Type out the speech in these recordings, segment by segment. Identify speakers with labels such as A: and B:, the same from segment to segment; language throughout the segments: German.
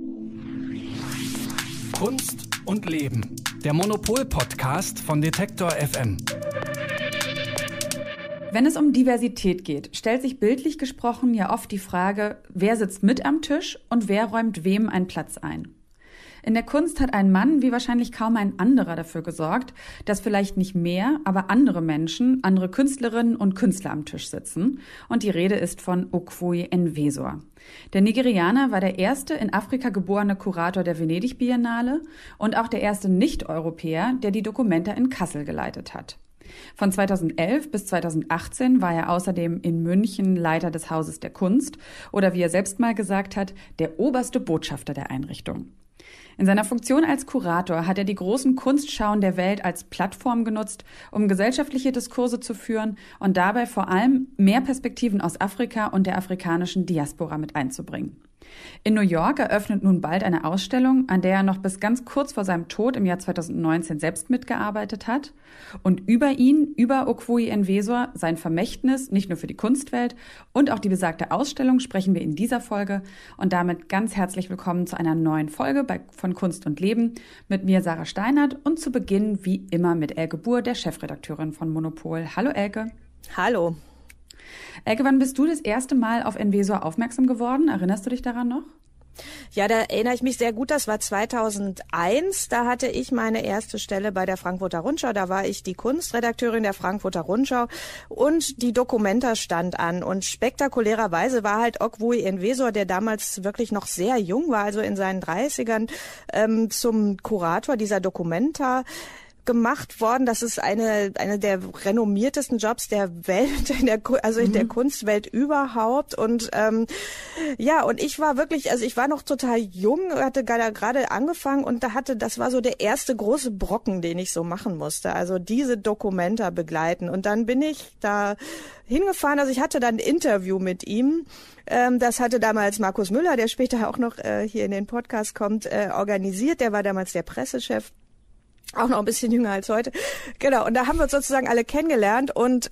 A: Kunst und Leben, der Monopol-Podcast von Detektor FM.
B: Wenn es um Diversität geht, stellt sich bildlich gesprochen ja oft die Frage, wer sitzt mit am Tisch und wer räumt wem einen Platz ein. In der Kunst hat ein Mann wie wahrscheinlich kaum ein anderer dafür gesorgt, dass vielleicht nicht mehr, aber andere Menschen, andere Künstlerinnen und Künstler am Tisch sitzen. Und die Rede ist von Okwui Enwezor. Der Nigerianer war der erste in Afrika geborene Kurator der Venedig-Biennale und auch der erste Nicht-Europäer, der die Documenta in Kassel geleitet hat. Von 2011 bis 2018 war er außerdem in München Leiter des Hauses der Kunst oder wie er selbst mal gesagt hat, der oberste Botschafter der Einrichtung. In seiner Funktion als Kurator hat er die großen Kunstschauen der Welt als Plattform genutzt, um gesellschaftliche Diskurse zu führen und dabei vor allem mehr Perspektiven aus Afrika und der afrikanischen Diaspora mit einzubringen. In New York eröffnet nun bald eine Ausstellung, an der er noch bis ganz kurz vor seinem Tod im Jahr 2019 selbst mitgearbeitet hat. Und über Okwui Enwezor, sein Vermächtnis, nicht nur für die Kunstwelt und auch die besagte Ausstellung, sprechen wir in dieser Folge. Und damit ganz herzlich willkommen zu einer neuen Folge von Kunst und Leben mit mir, Sarah Steinert, und zu Beginn wie immer mit Elke Buhr, der Chefredakteurin von Monopol. Hallo Elke.
C: Hallo.
B: Elke, wann bist du das erste Mal auf Enwezor aufmerksam geworden? Erinnerst du dich daran noch?
C: Ja, da erinnere ich mich sehr gut. Das war 2001. Da hatte ich meine erste Stelle bei der Frankfurter Rundschau. Da war ich die Kunstredakteurin der Frankfurter Rundschau und die Documenta stand an. Und spektakulärerweise war halt Okwui Enwezor, der damals wirklich noch sehr jung war, also in seinen 30ern, zum Kurator dieser Documenta gemacht worden. Das ist eine der renommiertesten Jobs der Welt, in der Kunstwelt überhaupt. Und und ich war wirklich, also ich war noch total jung, hatte gerade angefangen und das war so der erste große Brocken, den ich so machen musste. Also diese Documenta begleiten. Und dann bin ich da hingefahren. Also ich hatte dann ein Interview mit ihm. Das hatte damals Markus Müller, der später auch noch hier in den Podcast kommt, organisiert. Der war damals der Pressechef. Auch noch ein bisschen jünger als heute. Genau, und da haben wir uns sozusagen alle kennengelernt und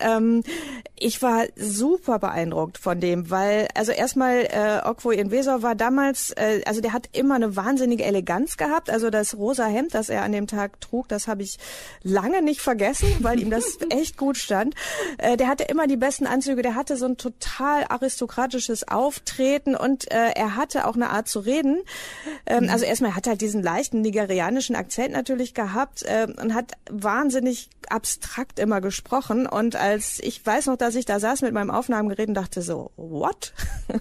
C: ich war super beeindruckt von dem, weil, also erstmal Okwui Enwezor war damals, also der hat immer eine wahnsinnige Eleganz gehabt, also das rosa Hemd, das er an dem Tag trug, das habe ich lange nicht vergessen, weil ihm das echt gut stand. Der hatte immer die besten Anzüge, der hatte so ein total aristokratisches Auftreten und er hatte auch eine Art zu reden. Also erstmal hat er halt diesen leichten nigerianischen Akzent natürlich gehabt, und hat wahnsinnig abstrakt immer gesprochen. Und als ich weiß noch, dass ich da saß mit meinem Aufnahmegerät und dachte so, what?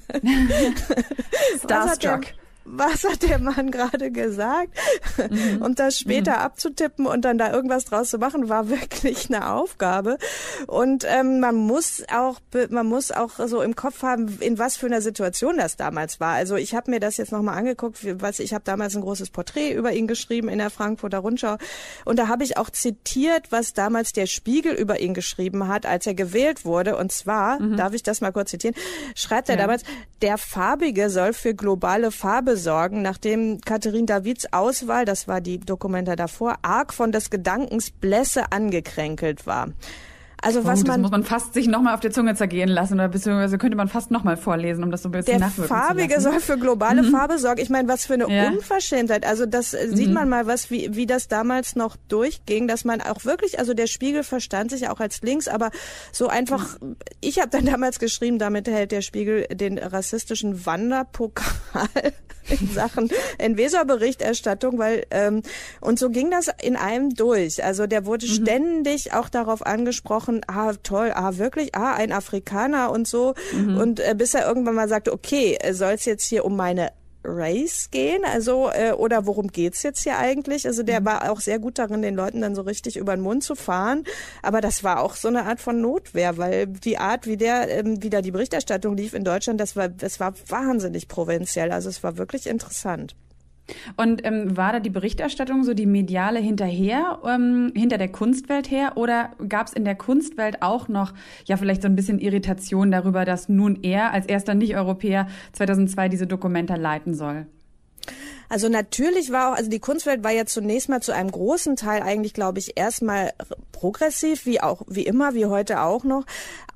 B: Starstruck.
C: Was hat der Mann gerade gesagt? Und das später abzutippen und dann da irgendwas draus zu machen, war wirklich eine Aufgabe. Und man muss auch so im Kopf haben, in was für einer Situation das damals war. Also ich habe mir das jetzt nochmal angeguckt, ich habe damals ein großes Porträt über ihn geschrieben in der Frankfurter Rundschau. Und da habe ich auch zitiert, was damals der Spiegel über ihn geschrieben hat, als er gewählt wurde. Und zwar, darf ich das mal kurz zitieren, schreibt er damals, der Farbige soll für globale Farbe sorgen, nachdem Catherine Davids Auswahl, das war die Documenta davor, arg von des Gedankens Blässe angekränkelt war. Also
B: das muss man fast sich nochmal auf der Zunge zergehen lassen oder beziehungsweise könnte man fast nochmal vorlesen, um das so ein bisschen nachwirken zu lassen. Der
C: Farbige soll für globale Farbe sorgen. Ich meine, was für eine Unverschämtheit. Also das sieht man mal, wie das damals noch durchging, dass man auch wirklich, also der Spiegel verstand sich auch als links, aber so einfach, ich habe dann damals geschrieben, damit hält der Spiegel den rassistischen Wanderpokal in Sachen Enwezor-Berichterstattung, weil und so ging das in einem durch. Also der wurde ständig auch darauf angesprochen, toll, wirklich, ein Afrikaner und so. Und bis er irgendwann mal sagte, okay, soll es jetzt hier um meine Race gehen? Also, oder worum geht's jetzt hier eigentlich? Also der war auch sehr gut darin, den Leuten dann so richtig über den Mund zu fahren. Aber das war auch so eine Art von Notwehr, weil die Art, wie da die Berichterstattung lief in Deutschland, das war wahnsinnig provinziell. Also es war wirklich interessant.
B: Und war da die Berichterstattung so die mediale hinter der Kunstwelt her, oder gab es in der Kunstwelt auch noch vielleicht so ein bisschen Irritation darüber, dass nun er als erster Nicht-Europäer 2002 diese Documenta leiten soll?
C: Also natürlich die Kunstwelt war ja zunächst mal zu einem großen Teil eigentlich, glaube ich, erstmal progressiv, wie heute auch noch.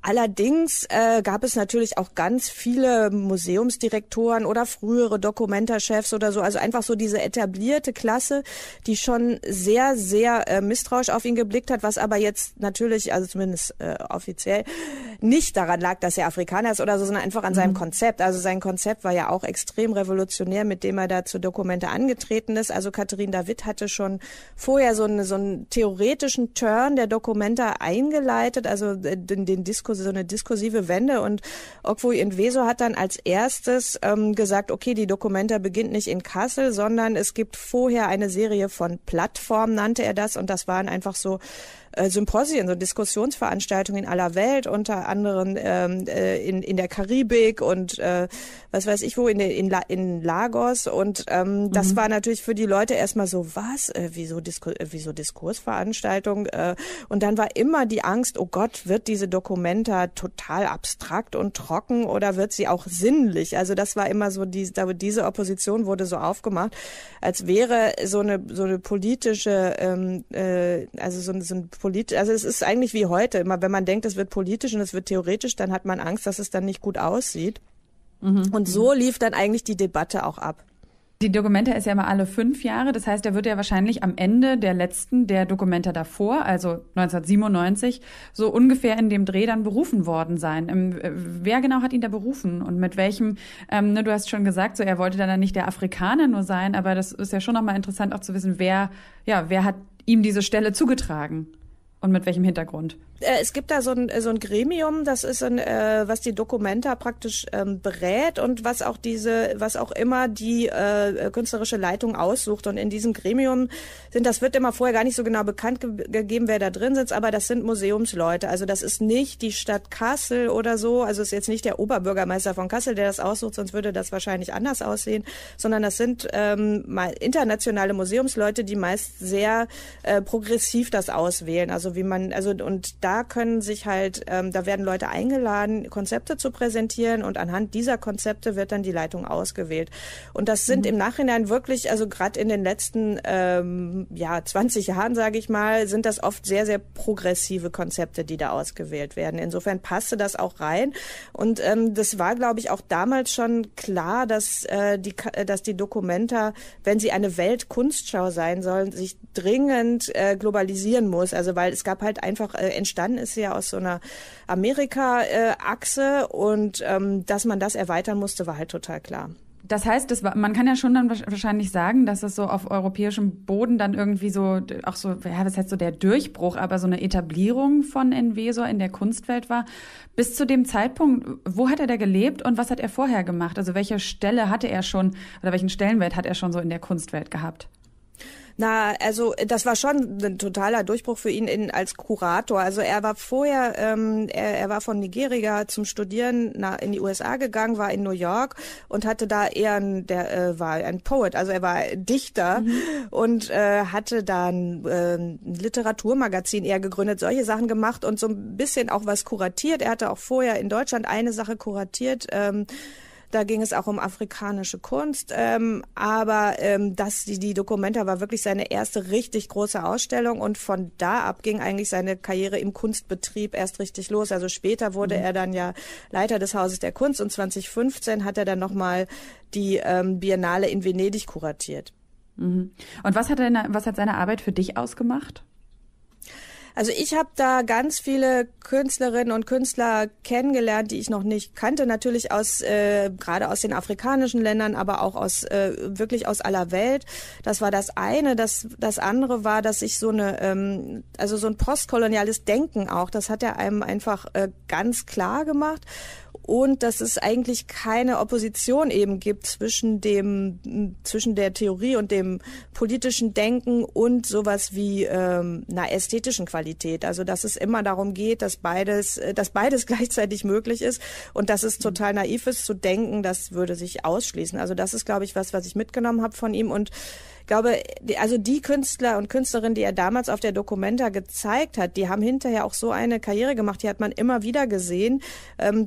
C: Allerdings gab es natürlich auch ganz viele Museumsdirektoren oder frühere Documenta-Chefs oder so, also einfach so diese etablierte Klasse, die schon sehr, sehr misstrauisch auf ihn geblickt hat, was aber jetzt natürlich, also zumindest offiziell, nicht daran lag, dass er Afrikaner ist oder so, sondern einfach an seinem Konzept. Also sein Konzept war ja auch extrem revolutionär, mit dem er da zur Documenta angetreten ist. Also Catherine David hatte schon vorher so einen theoretischen Turn der Documenta eingeleitet, also so eine diskursive Wende, und Okwui Entweso hat dann als erstes gesagt, okay, die Documenta beginnt nicht in Kassel, sondern es gibt vorher eine Serie von Plattformen, nannte er das, und das waren einfach so Symposien, so Diskussionsveranstaltungen in aller Welt, unter anderem in der Karibik und was weiß ich wo, in Lagos, und das war natürlich für die Leute erstmal so, was, wieso Diskursveranstaltung, und dann war immer die Angst, oh Gott, wird diese Documenta total abstrakt und trocken oder wird sie auch sinnlich? Also das war immer so, diese Opposition wurde so aufgemacht, als wäre so eine politische, also es ist eigentlich wie heute, immer wenn man denkt, es wird politisch und es wird theoretisch, dann hat man Angst, dass es dann nicht gut aussieht. Und so lief dann eigentlich die Debatte auch ab.
B: Die Documenta ist ja immer alle 5 Jahre, das heißt, er wird ja wahrscheinlich am Ende der Documenta davor, also 1997, so ungefähr in dem Dreh dann berufen worden sein. Wer genau hat ihn da berufen und mit welchem, du hast schon gesagt, so er wollte dann nicht der Afrikaner nur sein, aber das ist ja schon nochmal interessant auch zu wissen, wer hat ihm diese Stelle zugetragen? Und mit welchem Hintergrund?
C: Es gibt da so ein Gremium, das ist was die Documenta praktisch berät und was auch immer die künstlerische Leitung aussucht. Und in diesem Gremium das wird immer vorher gar nicht so genau bekannt gegeben, wer da drin sitzt, aber das sind Museumsleute. Also das ist nicht die Stadt Kassel oder so, also ist jetzt nicht der Oberbürgermeister von Kassel, der das aussucht, sonst würde das wahrscheinlich anders aussehen, sondern das sind internationale Museumsleute, die meist sehr progressiv das auswählen. Also und da können sich halt, da werden Leute eingeladen, Konzepte zu präsentieren, und anhand dieser Konzepte wird dann die Leitung ausgewählt. Und das sind im Nachhinein wirklich, also gerade in den letzten 20 Jahren, sage ich mal, sind das oft sehr, sehr progressive Konzepte, die da ausgewählt werden. Insofern passte das auch rein. Und das war, glaube ich, auch damals schon klar, dass die Documenta, wenn sie eine Weltkunstschau sein sollen, sich dringend globalisieren muss. Also weil es gab halt einfach, entstanden ist ja aus so einer Amerika-Achse, und dass man das erweitern musste, war halt total klar.
B: Das heißt, man kann ja schon dann wahrscheinlich sagen, dass es so auf europäischem Boden dann irgendwie so, auch so, was heißt so der Durchbruch, aber so eine Etablierung von Entweso in der Kunstwelt war. Bis zu dem Zeitpunkt, wo hat er da gelebt und was hat er vorher gemacht? Also welche Stelle hatte er schon, oder welchen Stellenwert hat er schon so in der Kunstwelt gehabt?
C: Na, also das war schon ein totaler Durchbruch für ihn als Kurator. Also er war vorher, er war von Nigeria zum Studieren in die USA gegangen, war in New York und hatte da war ein Poet, also er war Dichter und hatte da ein Literaturmagazin eher gegründet, solche Sachen gemacht und so ein bisschen auch was kuratiert. Er hatte auch vorher in Deutschland eine Sache kuratiert. Da ging es auch um afrikanische Kunst, aber die Documenta war wirklich seine erste richtig große Ausstellung, und von da ab ging eigentlich seine Karriere im Kunstbetrieb erst richtig los. Also später wurde er dann ja Leiter des Hauses der Kunst, und 2015 hat er dann nochmal die Biennale in Venedig kuratiert.
B: Und was hat seine Arbeit für dich ausgemacht?
C: Also ich habe da ganz viele Künstlerinnen und Künstler kennengelernt, die ich noch nicht kannte, natürlich gerade aus den afrikanischen Ländern, aber auch wirklich aus aller Welt. Das war das eine. Das andere war, dass ich so ein postkoloniales Denken auch, das hat er einem einfach ganz klar gemacht. Und dass es eigentlich keine Opposition eben gibt zwischen der Theorie und dem politischen Denken und sowas wie einer ästhetischen Qualität. Also dass es immer darum geht, dass beides gleichzeitig möglich ist, und dass es total naiv ist zu denken, das würde sich ausschließen. Also das ist, glaube ich, was ich mitgenommen habe von ihm. Und ich glaube, also die Künstler und Künstlerinnen, die er damals auf der Documenta gezeigt hat, die haben hinterher auch so eine Karriere gemacht, die hat man immer wieder gesehen, dass es immer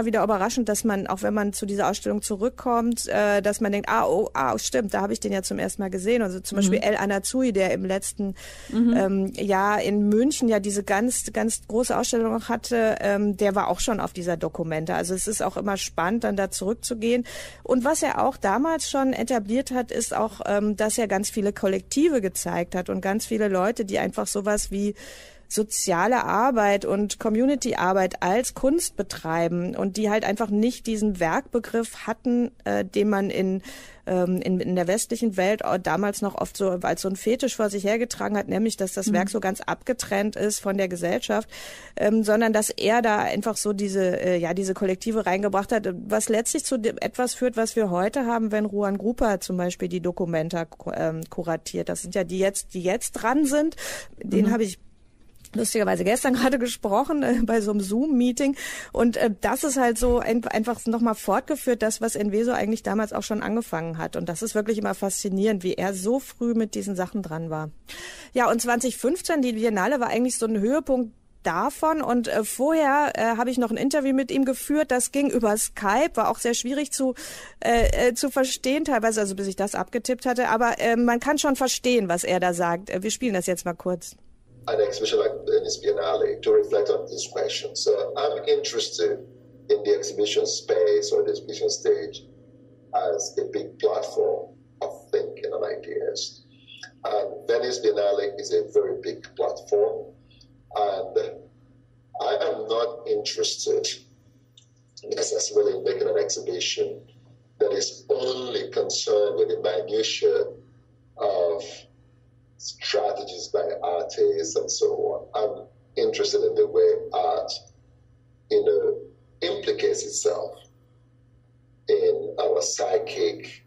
C: immer wieder überraschend, dass man, auch wenn man zu dieser Ausstellung zurückkommt, dass man denkt, stimmt, da habe ich den ja zum ersten Mal gesehen. Also zum Beispiel El Anatsui, der im letzten Jahr in München ja diese ganz, ganz große Ausstellung noch hatte, der war auch schon auf dieser Documenta. Also es ist auch immer spannend, dann da zurückzugehen. Und was er auch damals schon etabliert hat, ist auch, dass er ganz viele Kollektive gezeigt hat und ganz viele Leute, die einfach sowas wie soziale Arbeit und Community-Arbeit als Kunst betreiben und die halt einfach nicht diesen Werkbegriff hatten, den man in der westlichen Welt damals noch oft so als so ein Fetisch vor sich hergetragen hat, nämlich, dass das Werk so ganz abgetrennt ist von der Gesellschaft, sondern dass er da einfach so diese Kollektive reingebracht hat, was letztlich zu etwas führt, was wir heute haben, wenn Ruan Grupa zum Beispiel die Documenta kuratiert. Das sind ja die jetzt dran sind. Den habe ich lustigerweise gestern gerade gesprochen bei so einem Zoom-Meeting und das ist halt so einfach nochmal fortgeführt, das, was Enveso eigentlich damals auch schon angefangen hat und das ist wirklich immer faszinierend, wie er so früh mit diesen Sachen dran war. Ja, und 2015, die Biennale war eigentlich so ein Höhepunkt davon und vorher habe ich noch ein Interview mit ihm geführt, das ging über Skype, war auch sehr schwierig zu verstehen teilweise, also bis ich das abgetippt hatte, aber man kann schon verstehen, was er da sagt. Wir spielen das jetzt mal kurz.
D: An exhibition like Venice Biennale to reflect on this question. So I'm interested in the exhibition space or the exhibition stage as a big platform of thinking and ideas. And Venice Biennale is a very big platform. And I am not interested necessarily in making an exhibition that is only concerned with the minutiae of strategies by artists and so on. I'm interested in the way art, implicates itself in our psychic,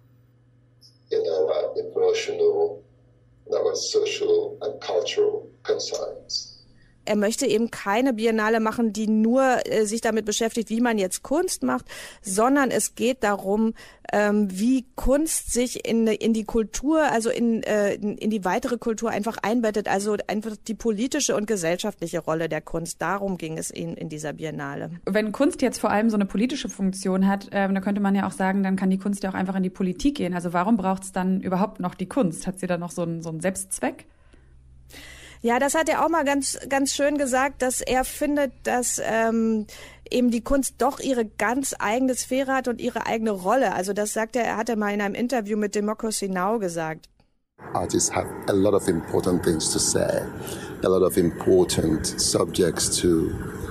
D: in our emotional, in our social and cultural concerns.
C: Er möchte eben keine Biennale machen, die nur sich damit beschäftigt, wie man jetzt Kunst macht, sondern es geht darum, wie Kunst sich in die Kultur, also in die weitere Kultur einfach einbettet, also einfach die politische und gesellschaftliche Rolle der Kunst. Darum ging es in dieser Biennale.
B: Wenn Kunst jetzt vor allem so eine politische Funktion hat, dann könnte man ja auch sagen, dann kann die Kunst ja auch einfach in die Politik gehen. Also warum braucht es dann überhaupt noch die Kunst? Hat sie da noch so einen Selbstzweck?
C: Ja, das hat er auch mal ganz, ganz schön gesagt, dass er findet, dass eben die Kunst doch ihre ganz eigene Sphäre hat und ihre eigene Rolle. Also das sagt er, hat er mal in einem Interview mit Democracy Now! Gesagt.
D: Artists have a lot of important things to say, a lot of important subjects to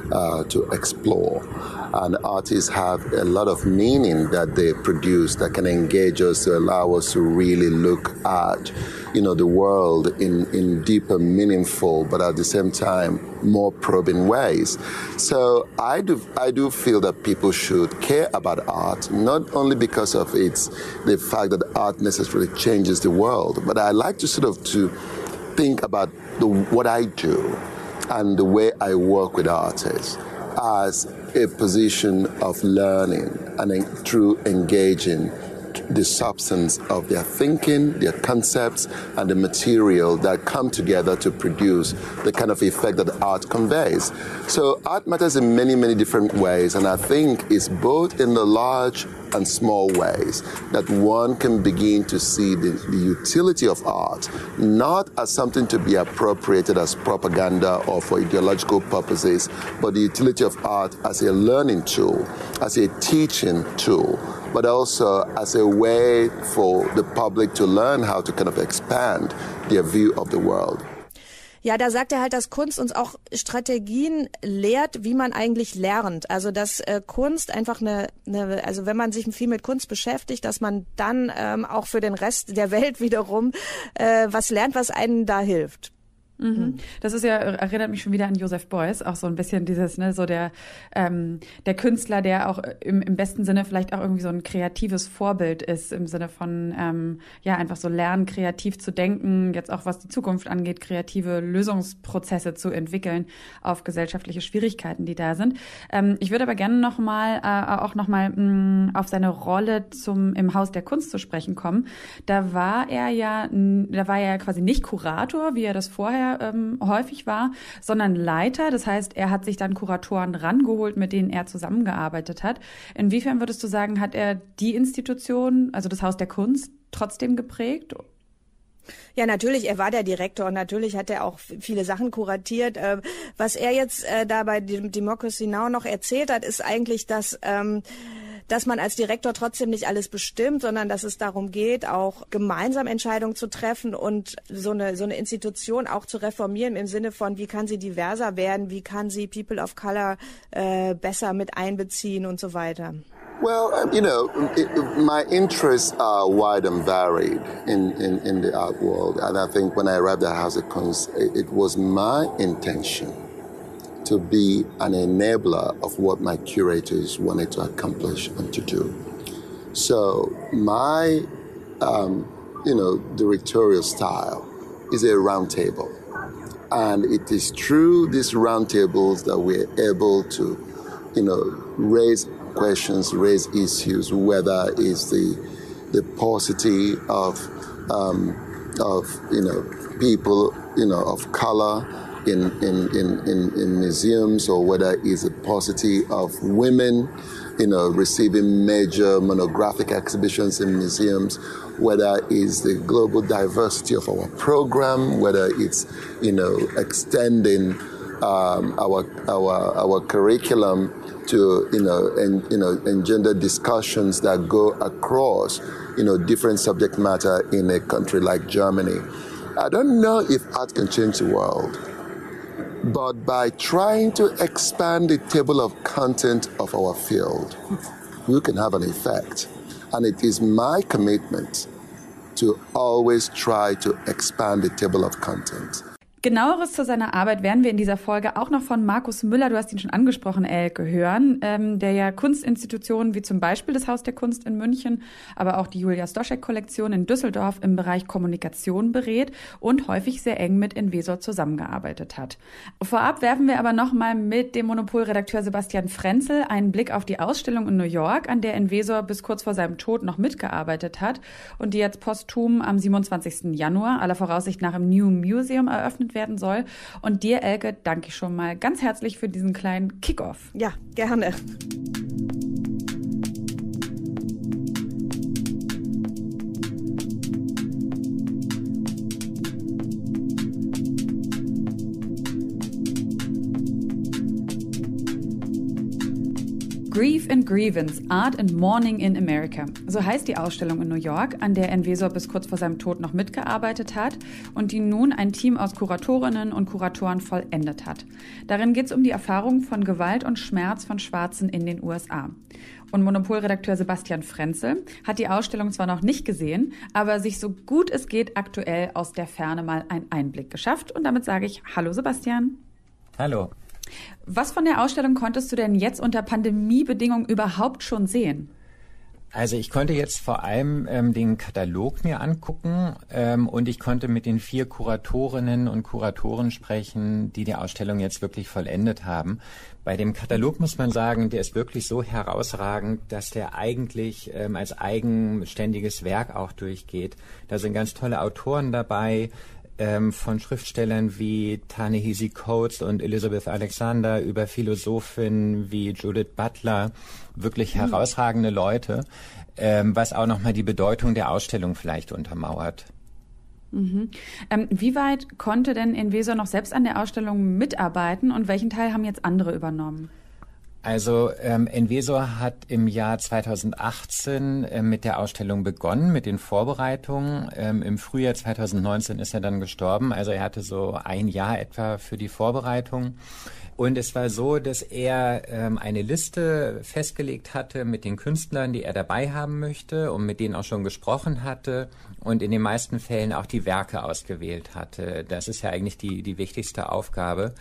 D: explore. And artists have a lot of meaning that they produce that can engage us, to allow us to really look at, the world in deeper, meaningful, but at the same time, more probing ways. So I do feel that people should care about art, not only because of the fact that art necessarily changes the world, but I like to to think about what I do and the way I work with artists as a position of learning and through engaging the substance of their thinking, their concepts, and the material that come together to produce the kind of effect that art conveys. So art matters in many, many different ways, and I think it's both in the large and small ways that one can begin to see the utility of art, not as something to be appropriated as propaganda or for ideological purposes, but the utility of art as a learning tool, as a teaching tool, but also as a way for the public to learn how to kind of expand their view of the world.
C: Ja, da sagt er halt, dass Kunst uns auch Strategien lehrt, wie man eigentlich lernt. Also dass Kunst einfach also wenn man sich viel mit Kunst beschäftigt, dass man dann auch für den Rest der Welt wiederum was lernt, was einem da hilft.
B: Mhm. Das ist ja, erinnert mich schon wieder an Joseph Beuys, auch so ein bisschen dieses, so der Künstler, der auch im besten Sinne vielleicht auch irgendwie so ein kreatives Vorbild ist, im Sinne von, einfach so lernen, kreativ zu denken, jetzt auch was die Zukunft angeht, kreative Lösungsprozesse zu entwickeln auf gesellschaftliche Schwierigkeiten, die da sind. Ich würde aber gerne noch mal auf seine Rolle im Haus der Kunst zu sprechen kommen. Da war er ja quasi nicht Kurator, wie er das vorher bisher häufig war, sondern Leiter. Das heißt, er hat sich dann Kuratoren rangeholt, mit denen er zusammengearbeitet hat. Inwiefern würdest du sagen, hat er die Institution, also das Haus der Kunst, trotzdem geprägt?
C: Ja, natürlich, er war der Direktor und natürlich hat er auch viele Sachen kuratiert. Was er jetzt da bei Democracy Now! Noch erzählt hat, ist eigentlich, dass man als Direktor trotzdem nicht alles bestimmt, sondern dass es darum geht, auch gemeinsam Entscheidungen zu treffen und so eine Institution auch zu reformieren im Sinne von, wie kann sie diverser werden, wie kann sie People of Color besser mit einbeziehen und so weiter.
D: Well, my interests are wide and varied in the art world. And I think when I arrived at House of Kunst, it was my intention to be an enabler of what my curators wanted to accomplish and to do. So my, directorial style is a round table. And it is through these round tables that we're able to, raise questions, raise issues, whether it's the paucity of people, of color in museums, or whether it's a paucity of women, receiving major monographic exhibitions in museums, whether it's the global diversity of our program, whether it's, extending our curriculum to engender discussions that go across different subject matter in a country like Germany. I don't know if art can change the world, but by trying to expand the table of content of our field, we can have an effect. And it is my commitment to always try to expand the table of content.
B: Genaueres zu seiner Arbeit werden wir in dieser Folge auch noch von Markus Müller, du hast ihn schon angesprochen, Elke, hören, der ja Kunstinstitutionen wie zum Beispiel das Haus der Kunst in München, aber auch die Julia Stoschek-Kollektion in Düsseldorf im Bereich Kommunikation berät und häufig sehr eng mit Envesor zusammengearbeitet hat. Vorab werfen wir aber nochmal mit dem Monopol-Redakteur Sebastian Frenzel einen Blick auf die Ausstellung in New York, an der Envesor bis kurz vor seinem Tod noch mitgearbeitet hat und die jetzt posthum am 27. Januar aller Voraussicht nach im New Museum eröffnet werden soll. Und dir, Elke, danke ich schon mal ganz herzlich für diesen kleinen Kick-Off.
C: Ja, gerne.
B: Grief and Grievance, Art and Mourning in America. So heißt die Ausstellung in New York, an der Envesor bis kurz vor seinem Tod noch mitgearbeitet hat und die nun ein Team aus Kuratorinnen und Kuratoren vollendet hat. Darin geht es um die Erfahrung von Gewalt und Schmerz von Schwarzen in den USA. Und Monopolredakteur Sebastian Frenzel hat die Ausstellung zwar noch nicht gesehen, aber sich so gut es geht aktuell aus der Ferne mal einen Einblick geschafft. Und damit sage ich Hallo Sebastian.
E: Hallo.
B: Was von der Ausstellung konntest du denn jetzt unter Pandemiebedingungen überhaupt schon sehen?
E: Also ich konnte jetzt vor allem den Katalog mir angucken und ich konnte mit den 4 Kuratorinnen und Kuratoren sprechen, die die Ausstellung jetzt wirklich vollendet haben. Bei dem Katalog muss man sagen, der ist wirklich so herausragend, dass der eigentlich als eigenständiges Werk auch durchgeht. Da sind ganz tolle Autoren dabei, von Schriftstellern wie Ta-Nehisi Coates und Elizabeth Alexander über Philosophinnen wie Judith Butler, wirklich herausragende Leute, was auch nochmal die Bedeutung der Ausstellung vielleicht untermauert.
B: Mhm. Wie weit konnte denn Envesor noch selbst an der Ausstellung mitarbeiten und welchen Teil haben jetzt andere übernommen?
E: Also Envesor hat im Jahr 2018 mit der Ausstellung begonnen, mit den Vorbereitungen. Im Frühjahr 2019 ist er dann gestorben. Also er hatte so ein Jahr etwa für die Vorbereitung. Und es war so, dass er eine Liste festgelegt hatte mit den Künstlern, die er dabei haben möchte und mit denen auch schon gesprochen hatte und in den meisten Fällen auch die Werke ausgewählt hatte. Das ist ja eigentlich die wichtigste Aufgabe.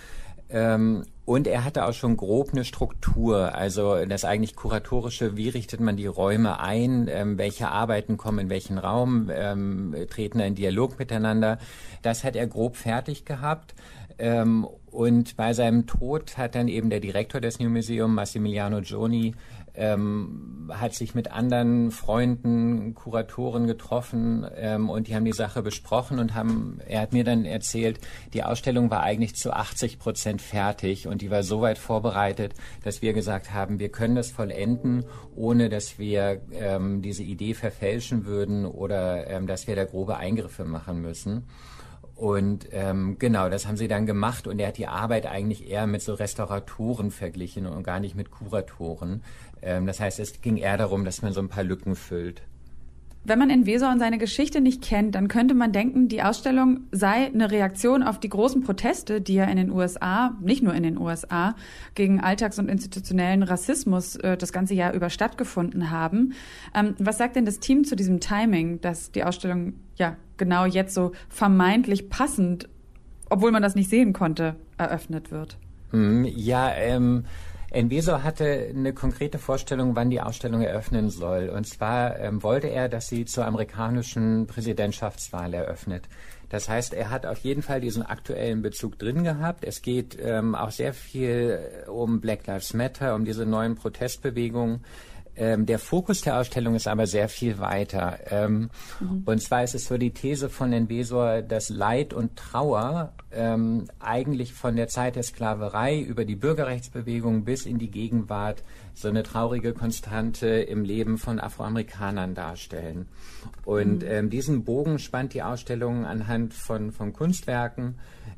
E: Und er hatte auch schon grob eine Struktur, also das eigentlich Kuratorische, wie richtet man die Räume ein, welche Arbeiten kommen in welchen Raum, treten in Dialog miteinander. Das hat er grob fertig gehabt. Und bei seinem Tod hat dann eben der Direktor des New Museum, Massimiliano Gioni, hat sich mit anderen Freunden, Kuratoren getroffen und die haben die Sache besprochen und er hat mir dann erzählt, die Ausstellung war eigentlich zu 80% fertig und die war so weit vorbereitet, dass wir gesagt haben, wir können das vollenden, ohne dass wir diese Idee verfälschen würden oder dass wir da grobe Eingriffe machen müssen. Und genau, das haben sie dann gemacht und er hat die Arbeit eigentlich eher mit so Restauratoren verglichen und gar nicht mit Kuratoren. Das heißt, es ging eher darum, dass man so ein paar Lücken füllt.
B: Wenn man Envesor und seine Geschichte nicht kennt, dann könnte man denken, die Ausstellung sei eine Reaktion auf die großen Proteste, die ja in den USA, nicht nur in den USA, gegen alltags- und institutionellen Rassismus das ganze Jahr über stattgefunden haben. Was sagt denn das Team zu diesem Timing, dass die Ausstellung ja genau jetzt so vermeintlich passend, obwohl man das nicht sehen konnte, eröffnet wird?
E: Envesor hatte eine konkrete Vorstellung, wann die Ausstellung eröffnen soll. Und zwar wollte er, dass sie zur amerikanischen Präsidentschaftswahl eröffnet. Das heißt, er hat auf jeden Fall diesen aktuellen Bezug drin gehabt. Es geht auch sehr viel um Black Lives Matter, um diese neuen Protestbewegungen. Der Fokus der Ausstellung ist aber sehr viel weiter. Und zwar ist es so die These von Envesor, dass Leid und Trauer eigentlich von der Zeit der Sklaverei über die Bürgerrechtsbewegung bis in die Gegenwart so eine traurige Konstante im Leben von Afroamerikanern darstellen. Und diesen Bogen spannt die Ausstellung anhand von Kunstwerken.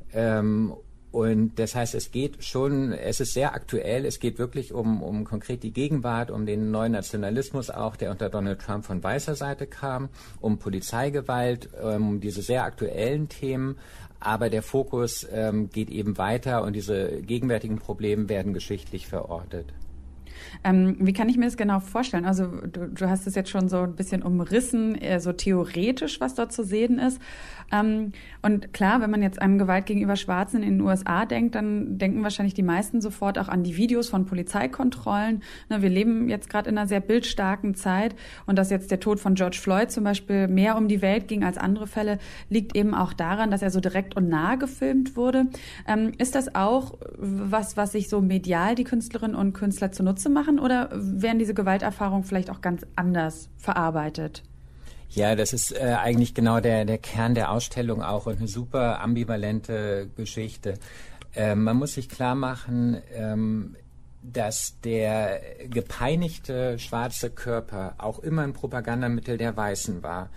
E: Und das heißt, es ist sehr aktuell, es geht wirklich um konkret die Gegenwart, um den neuen Nationalismus auch, der unter Donald Trump von weißer Seite kam, um Polizeigewalt, um diese sehr aktuellen Themen. Aber der Fokus geht eben weiter und diese gegenwärtigen Probleme werden geschichtlich verortet.
B: Wie kann ich mir das genau vorstellen? Also du hast es jetzt schon so ein bisschen umrissen, so theoretisch, was dort zu sehen ist. Und klar, wenn man jetzt an Gewalt gegenüber Schwarzen in den USA denkt, dann denken wahrscheinlich die meisten sofort auch an die Videos von Polizeikontrollen. Wir leben jetzt gerade in einer sehr bildstarken Zeit und dass jetzt der Tod von George Floyd zum Beispiel mehr um die Welt ging als andere Fälle, liegt eben auch daran, dass er so direkt und nah gefilmt wurde. Ist das auch was sich so medial die Künstlerinnen und Künstler zunutze machen oder werden diese Gewalterfahrungen vielleicht auch ganz anders verarbeitet?
E: Ja, das ist eigentlich genau der Kern der Ausstellung auch und eine super ambivalente Geschichte. Man muss sich klar machen, dass der gepeinigte schwarze Körper auch immer ein Propagandamittel der Weißen war.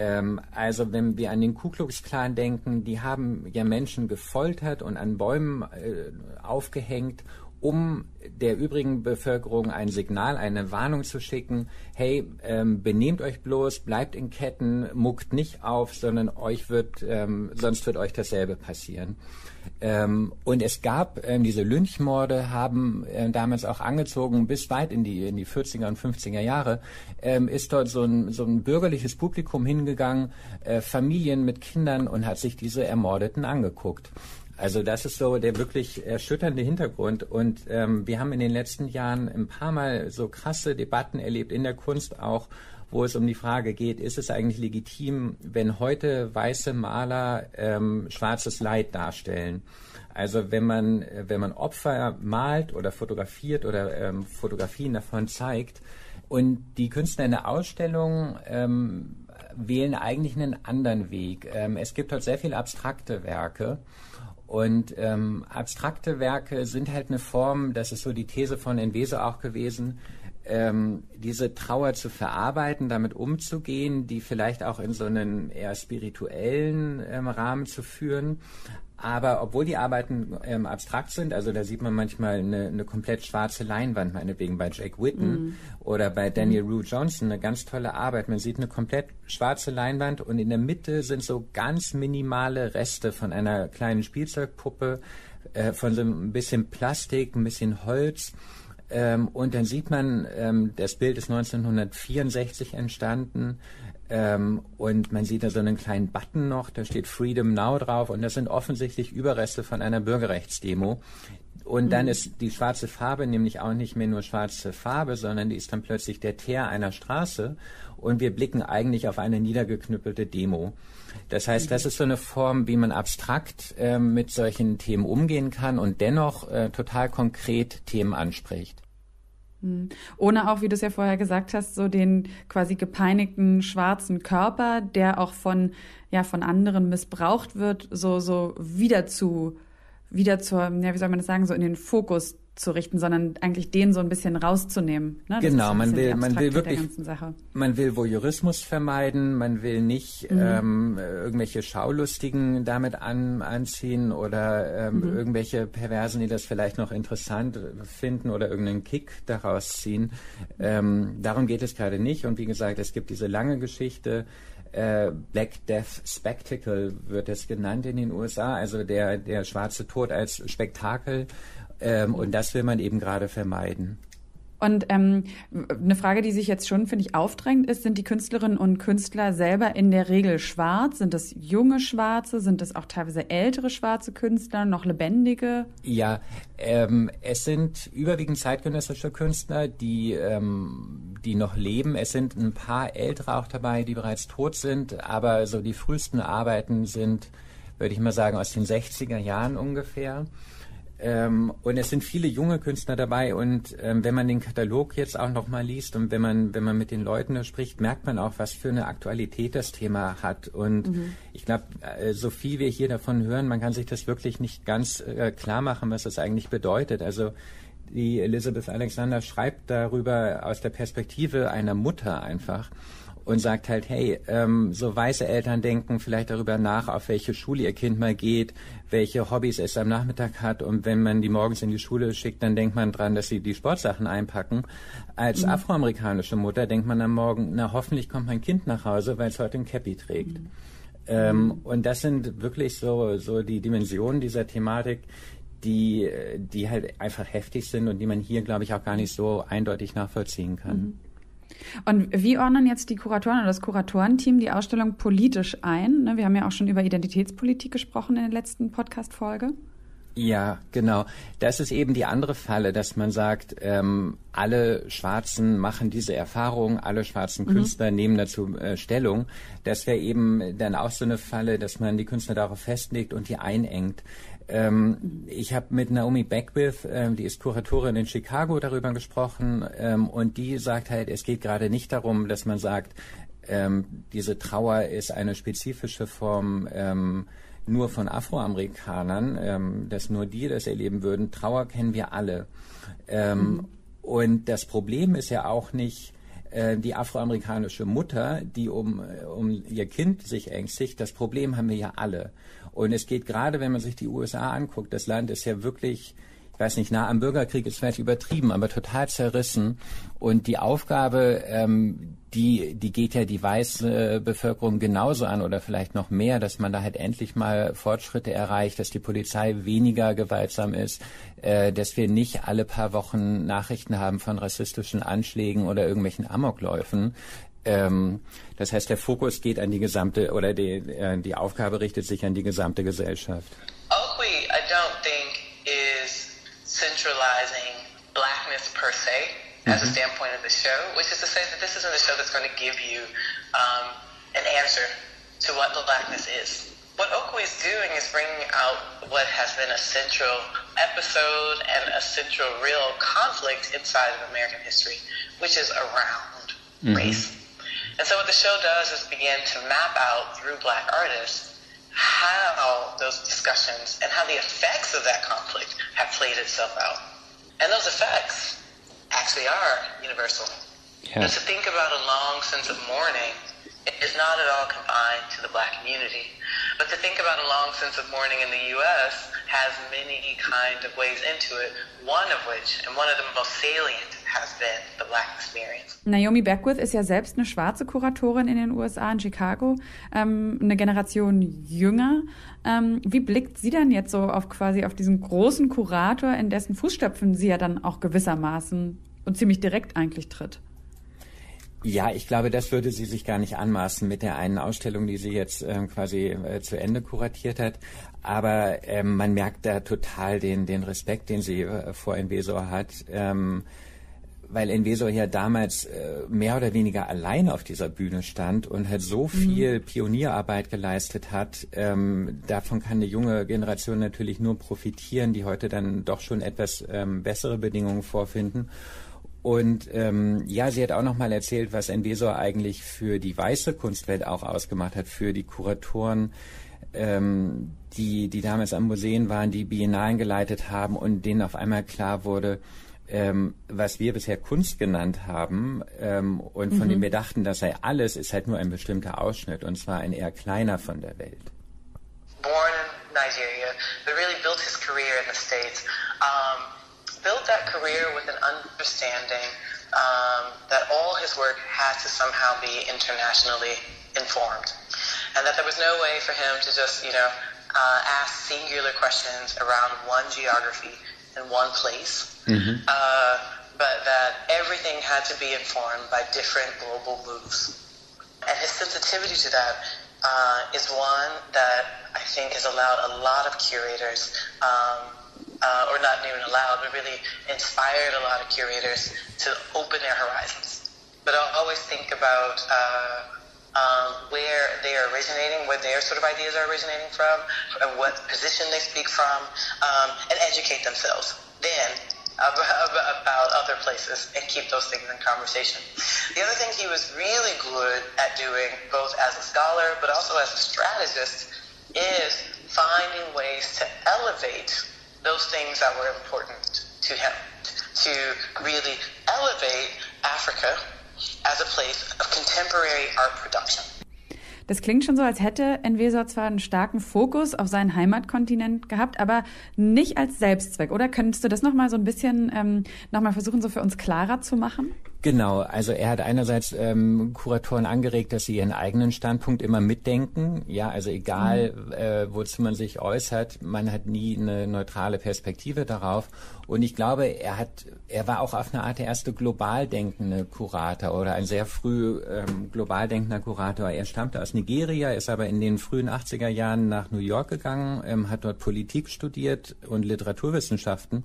E: Also wenn wir an den Ku Klux Klan denken, die haben ja Menschen gefoltert und an Bäumen aufgehängt, um der übrigen Bevölkerung ein Signal, eine Warnung zu schicken, hey, benehmt euch bloß, bleibt in Ketten, muckt nicht auf, sondern sonst wird euch dasselbe passieren. Und es gab diese Lynchmorde, haben damals auch angezogen, bis weit in die 40er und 50er Jahre, ist dort so ein bürgerliches Publikum hingegangen, Familien mit Kindern und hat sich diese Ermordeten angeguckt. Also das ist so der wirklich erschütternde Hintergrund und wir haben in den letzten Jahren ein paar Mal so krasse Debatten erlebt in der Kunst auch, wo es um die Frage geht, ist es eigentlich legitim, wenn heute weiße Maler schwarzes Leid darstellen? Also wenn man Opfer malt oder fotografiert oder Fotografien davon zeigt und die Künstler in der Ausstellung wählen eigentlich einen anderen Weg. Es gibt dort sehr viele abstrakte Werke. Und abstrakte Werke sind halt eine Form, das ist so die These von Envesor auch gewesen, diese Trauer zu verarbeiten, damit umzugehen, die vielleicht auch in so einen eher spirituellen Rahmen zu führen. Aber obwohl die Arbeiten abstrakt sind, also da sieht man manchmal eine komplett schwarze Leinwand, meinetwegen bei Jake Whitten oder bei Daniel Rue Johnson, eine ganz tolle Arbeit. Man sieht eine komplett schwarze Leinwand und in der Mitte sind so ganz minimale Reste von einer kleinen Spielzeugpuppe, von so ein bisschen Plastik, ein bisschen Holz. Und dann sieht man, das Bild ist 1964 entstanden. Und man sieht da so einen kleinen Button noch, da steht Freedom Now drauf und das sind offensichtlich Überreste von einer Bürgerrechtsdemo. Und dann ist die schwarze Farbe nämlich auch nicht mehr nur schwarze Farbe, sondern die ist dann plötzlich der Teer einer Straße und wir blicken eigentlich auf eine niedergeknüppelte Demo. Das heißt, das ist so eine Form, wie man abstrakt mit solchen Themen umgehen kann und dennoch total konkret Themen anspricht.
B: Ohne auch, wie du es ja vorher gesagt hast, so den quasi gepeinigten schwarzen Körper, der auch von anderen missbraucht wird, so wieder zur, wie soll man das sagen, so in den Fokus zu richten, sondern eigentlich den so ein bisschen rauszunehmen. Ne?
E: Genau, man will wirklich, man will Voyeurismus vermeiden, man will nicht irgendwelche Schaulustigen damit anziehen oder irgendwelche Perversen, die das vielleicht noch interessant finden oder irgendeinen Kick daraus ziehen. Darum geht es gerade nicht. Und wie gesagt, es gibt diese lange Geschichte, Black Death Spectacle wird es genannt in den USA, also der schwarze Tod als Spektakel. Und das will man eben gerade vermeiden.
B: Und eine Frage, die sich jetzt schon, finde ich, aufdrängt, ist, sind die Künstlerinnen und Künstler selber in der Regel schwarz? Sind das junge Schwarze? Sind das auch teilweise ältere schwarze Künstler, noch lebendige?
E: Ja, es sind überwiegend zeitgenössische Künstler, die noch leben. Es sind ein paar Ältere auch dabei, die bereits tot sind. Aber so die frühesten Arbeiten sind, würde ich mal sagen, aus den 60er Jahren ungefähr. Und es sind viele junge Künstler dabei und wenn man den Katalog jetzt auch noch mal liest und wenn man mit den Leuten da spricht, merkt man auch, was für eine Aktualität das Thema hat. Und ich glaube, so viel wir hier davon hören, man kann sich das wirklich nicht ganz klar machen, was das eigentlich bedeutet. Also die Elizabeth Alexander schreibt darüber aus der Perspektive einer Mutter einfach. Und sagt halt, hey, so weiße Eltern denken vielleicht darüber nach, auf welche Schule ihr Kind mal geht, welche Hobbys es am Nachmittag hat. Und wenn man die morgens in die Schule schickt, dann denkt man dran, dass sie die Sportsachen einpacken. Als afroamerikanische Mutter denkt man am Morgen, na hoffentlich kommt mein Kind nach Hause, weil es heute ein Cappy trägt. Und das sind wirklich so die Dimensionen dieser Thematik, die halt einfach heftig sind und die man hier, glaube ich, auch gar nicht so eindeutig nachvollziehen kann.
B: Und wie ordnen jetzt die Kuratoren oder das Kuratorenteam die Ausstellung politisch ein? Wir haben ja auch schon über Identitätspolitik gesprochen in der letzten Podcast-Folge.
E: Ja, genau. Das ist eben die andere Falle, dass man sagt, alle Schwarzen machen diese Erfahrung, alle schwarzen Künstler nehmen dazu Stellung. Das wäre eben dann auch so eine Falle, dass man die Künstler darauf festlegt und die einengt. Ich habe mit Naomi Beckwith, die ist Kuratorin in Chicago, darüber gesprochen und die sagt halt, es geht gerade nicht darum, dass man sagt, diese Trauer ist eine spezifische Form nur von Afroamerikanern, dass nur die das erleben würden. Trauer kennen wir alle. Und das Problem ist ja auch nicht die afroamerikanische Mutter, die um ihr Kind sich ängstigt. Das Problem haben wir ja alle. Und es geht gerade, wenn man sich die USA anguckt, das Land ist ja wirklich, ich weiß nicht, nah am Bürgerkrieg ist vielleicht übertrieben, aber total zerrissen. Und die Aufgabe, die geht ja die weiße Bevölkerung genauso an oder vielleicht noch mehr, dass man da halt endlich mal Fortschritte erreicht, dass die Polizei weniger gewaltsam ist, dass wir nicht alle paar Wochen Nachrichten haben von rassistischen Anschlägen oder irgendwelchen Amokläufen. Das heißt, der Fokus geht an die gesamte, oder die Aufgabe richtet sich an die gesamte Gesellschaft.
F: Oakley, I don't think, is centralizing blackness per se as a standpoint of the show, which is to say that this isn't a show that's going to give you an answer to what the blackness is. What Oakley is doing is bringing out what has been a central episode and a central real conflict inside of American history, which is around race. And so what the show does is begin to map out through black artists how those discussions and how the effects of that conflict have played itself out. And those effects actually are universal. Yeah. And to think about a long sense of mourning is not at all confined to the black community. But to think about a long sense of mourning in the U.S. has many kind of ways into it, one of which, and one of the most salient, has been the black experience.
B: Naomi Beckwith ist ja selbst eine schwarze Kuratorin in den USA, in Chicago, eine Generation jünger. Wie blickt sie dann jetzt so auf diesen großen Kurator, in dessen Fußstapfen sie ja dann auch gewissermaßen und ziemlich direkt eigentlich tritt?
E: Ja, ich glaube, das würde sie sich gar nicht anmaßen mit der einen Ausstellung, die sie jetzt quasi zu Ende kuratiert hat. Aber man merkt da total den Respekt, den sie vor Envesor hat, weil Envesor ja damals mehr oder weniger allein auf dieser Bühne stand und halt so viel Pionierarbeit geleistet hat. Davon kann eine junge Generation natürlich nur profitieren, die heute dann doch schon etwas bessere Bedingungen vorfinden. Und sie hat auch noch mal erzählt, was Enwezor eigentlich für die weiße Kunstwelt auch ausgemacht hat, für die Kuratoren, die damals am Museen waren, die Biennalen geleitet haben und denen auf einmal klar wurde, was wir bisher Kunst genannt haben und von dem wir dachten, das sei alles, ist halt nur ein bestimmter Ausschnitt, und zwar ein eher kleiner von der Welt.
F: Born in Nigeria, but really built his career in the States. Built that career with an understanding that all his work had to somehow be internationally informed, and that there was no way for him to just, ask singular questions around one geography and one place, but that everything had to be informed by different global moves. And his sensitivity to that is one that I think has allowed a lot of curators, or not even allowed, but really inspired a lot of curators to open their horizons. But I always think about where they are originating, where their sort of ideas are originating from, what position they speak from, and educate themselves then about other places and keep those things in conversation. The other thing he was really good at doing, both as a scholar but also as a strategist, is finding ways to elevate those things that were important to him, to really elevate Africa as a place of contemporary art production.
B: Das klingt schon so, als hätte Enwezor zwar einen starken Fokus auf seinen Heimatkontinent gehabt, aber nicht als Selbstzweck. Oder könntest du das nochmal so ein bisschen nochmal versuchen, so für uns klarer zu machen?
E: Genau, also er hat einerseits Kuratoren angeregt, dass sie ihren eigenen Standpunkt immer mitdenken. Ja, also egal, wozu man sich äußert, man hat nie eine neutrale Perspektive darauf. Und ich glaube, er war auch auf eine Art der erste global denkende Kurator oder ein sehr früh global denkender Kurator. Er stammte aus Nigeria, ist aber in den frühen 80er Jahren nach New York gegangen, hat dort Politik studiert und Literaturwissenschaften.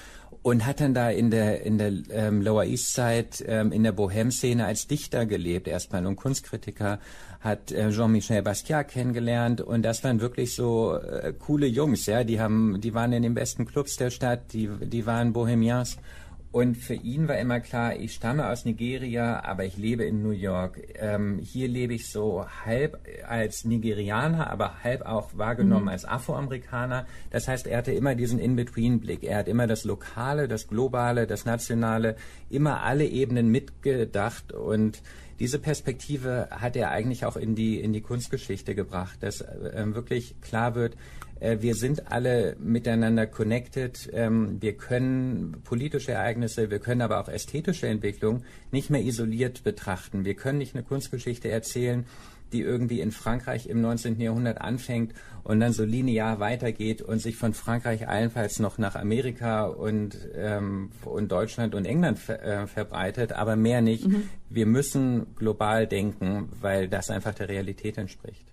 E: Und hat dann da in der Lower East Side in der Bohème-Szene als Dichter gelebt erstmal und Kunstkritiker, hat Jean-Michel Basquiat kennengelernt, und das waren wirklich so coole Jungs, ja, die waren in den besten Clubs der Stadt, die waren Bohemians. Und für ihn war immer klar, ich stamme aus Nigeria, aber ich lebe in New York. Hier lebe ich so halb als Nigerianer, aber halb auch wahrgenommen als Afroamerikaner. Das heißt, er hatte immer diesen In-Between-Blick. Er hat immer das Lokale, das Globale, das Nationale, immer alle Ebenen mitgedacht. Und diese Perspektive hat er eigentlich auch in die Kunstgeschichte gebracht, dass wirklich klar wird, wir sind alle miteinander connected. Wir können politische Ereignisse, wir können aber auch ästhetische Entwicklung nicht mehr isoliert betrachten. Wir können nicht eine Kunstgeschichte erzählen, die irgendwie in Frankreich im 19. Jahrhundert anfängt und dann so linear weitergeht und sich von Frankreich allenfalls noch nach Amerika und Deutschland und England verbreitet, aber mehr nicht. Wir müssen global denken, weil das einfach der Realität entspricht.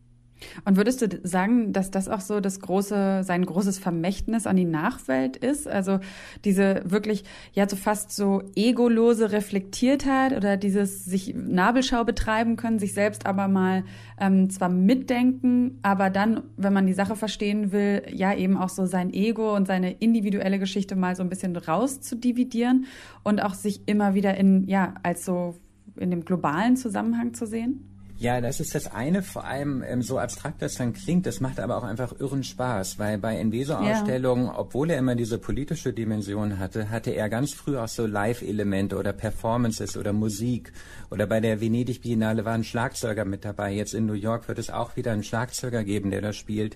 B: Und würdest du sagen, dass das auch so sein großes Vermächtnis an die Nachwelt ist? Also diese wirklich, ja, so fast so egolose Reflektiertheit oder dieses sich Nabelschau betreiben können, sich selbst aber mal zwar mitdenken, aber dann, wenn man die Sache verstehen will, ja eben auch so sein Ego und seine individuelle Geschichte mal so ein bisschen rauszudividieren und auch sich immer wieder als so in dem globalen Zusammenhang zu sehen?
E: Ja, das ist das eine, vor allem so abstrakt das dann klingt, das macht aber auch einfach irren Spaß, weil bei Enwezor-Ausstellungen, obwohl er immer diese politische Dimension hatte er ganz früh auch so Live-Elemente oder Performances oder Musik, oder bei der Venedig-Biennale war ein Schlagzeuger mit dabei, jetzt in New York wird es auch wieder einen Schlagzeuger geben, der da spielt.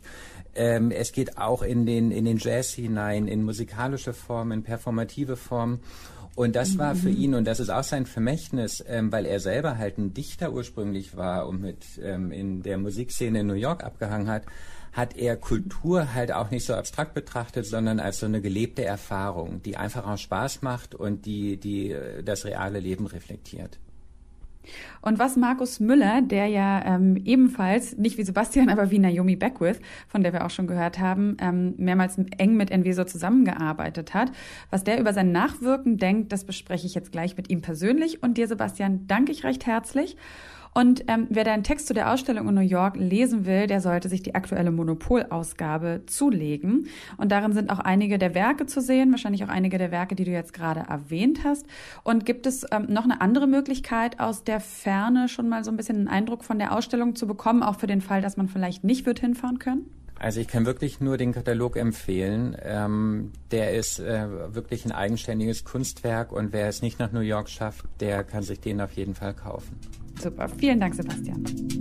E: Es geht auch in den Jazz hinein, in musikalische Formen, in performative Formen. Und das war für ihn, und das ist auch sein Vermächtnis, weil er selber halt ein Dichter ursprünglich war und mit in der Musikszene in New York abgehangen hat er Kultur halt auch nicht so abstrakt betrachtet, sondern als so eine gelebte Erfahrung, die einfach auch Spaß macht und die das reale Leben reflektiert.
B: Und was Markus Müller, der ja ebenfalls, nicht wie Sebastian, aber wie Naomi Beckwith, von der wir auch schon gehört haben, mehrmals eng mit Enwezor zusammengearbeitet hat, was der über sein Nachwirken denkt, das bespreche ich jetzt gleich mit ihm persönlich. Und dir, Sebastian, danke ich recht herzlich. Und wer deinen Text zu der Ausstellung in New York lesen will, der sollte sich die aktuelle Monopol-Ausgabe zulegen. Und darin sind auch einige der Werke zu sehen, wahrscheinlich auch einige der Werke, die du jetzt gerade erwähnt hast. Und gibt es noch eine andere Möglichkeit, aus der Ferne schon mal so ein bisschen einen Eindruck von der Ausstellung zu bekommen, auch für den Fall, dass man vielleicht nicht wird hinfahren können?
E: Also ich kann wirklich nur den Katalog empfehlen. Der ist wirklich ein eigenständiges Kunstwerk und wer es nicht nach New York schafft, der kann sich den auf jeden Fall kaufen.
B: Super, vielen Dank, Sebastian.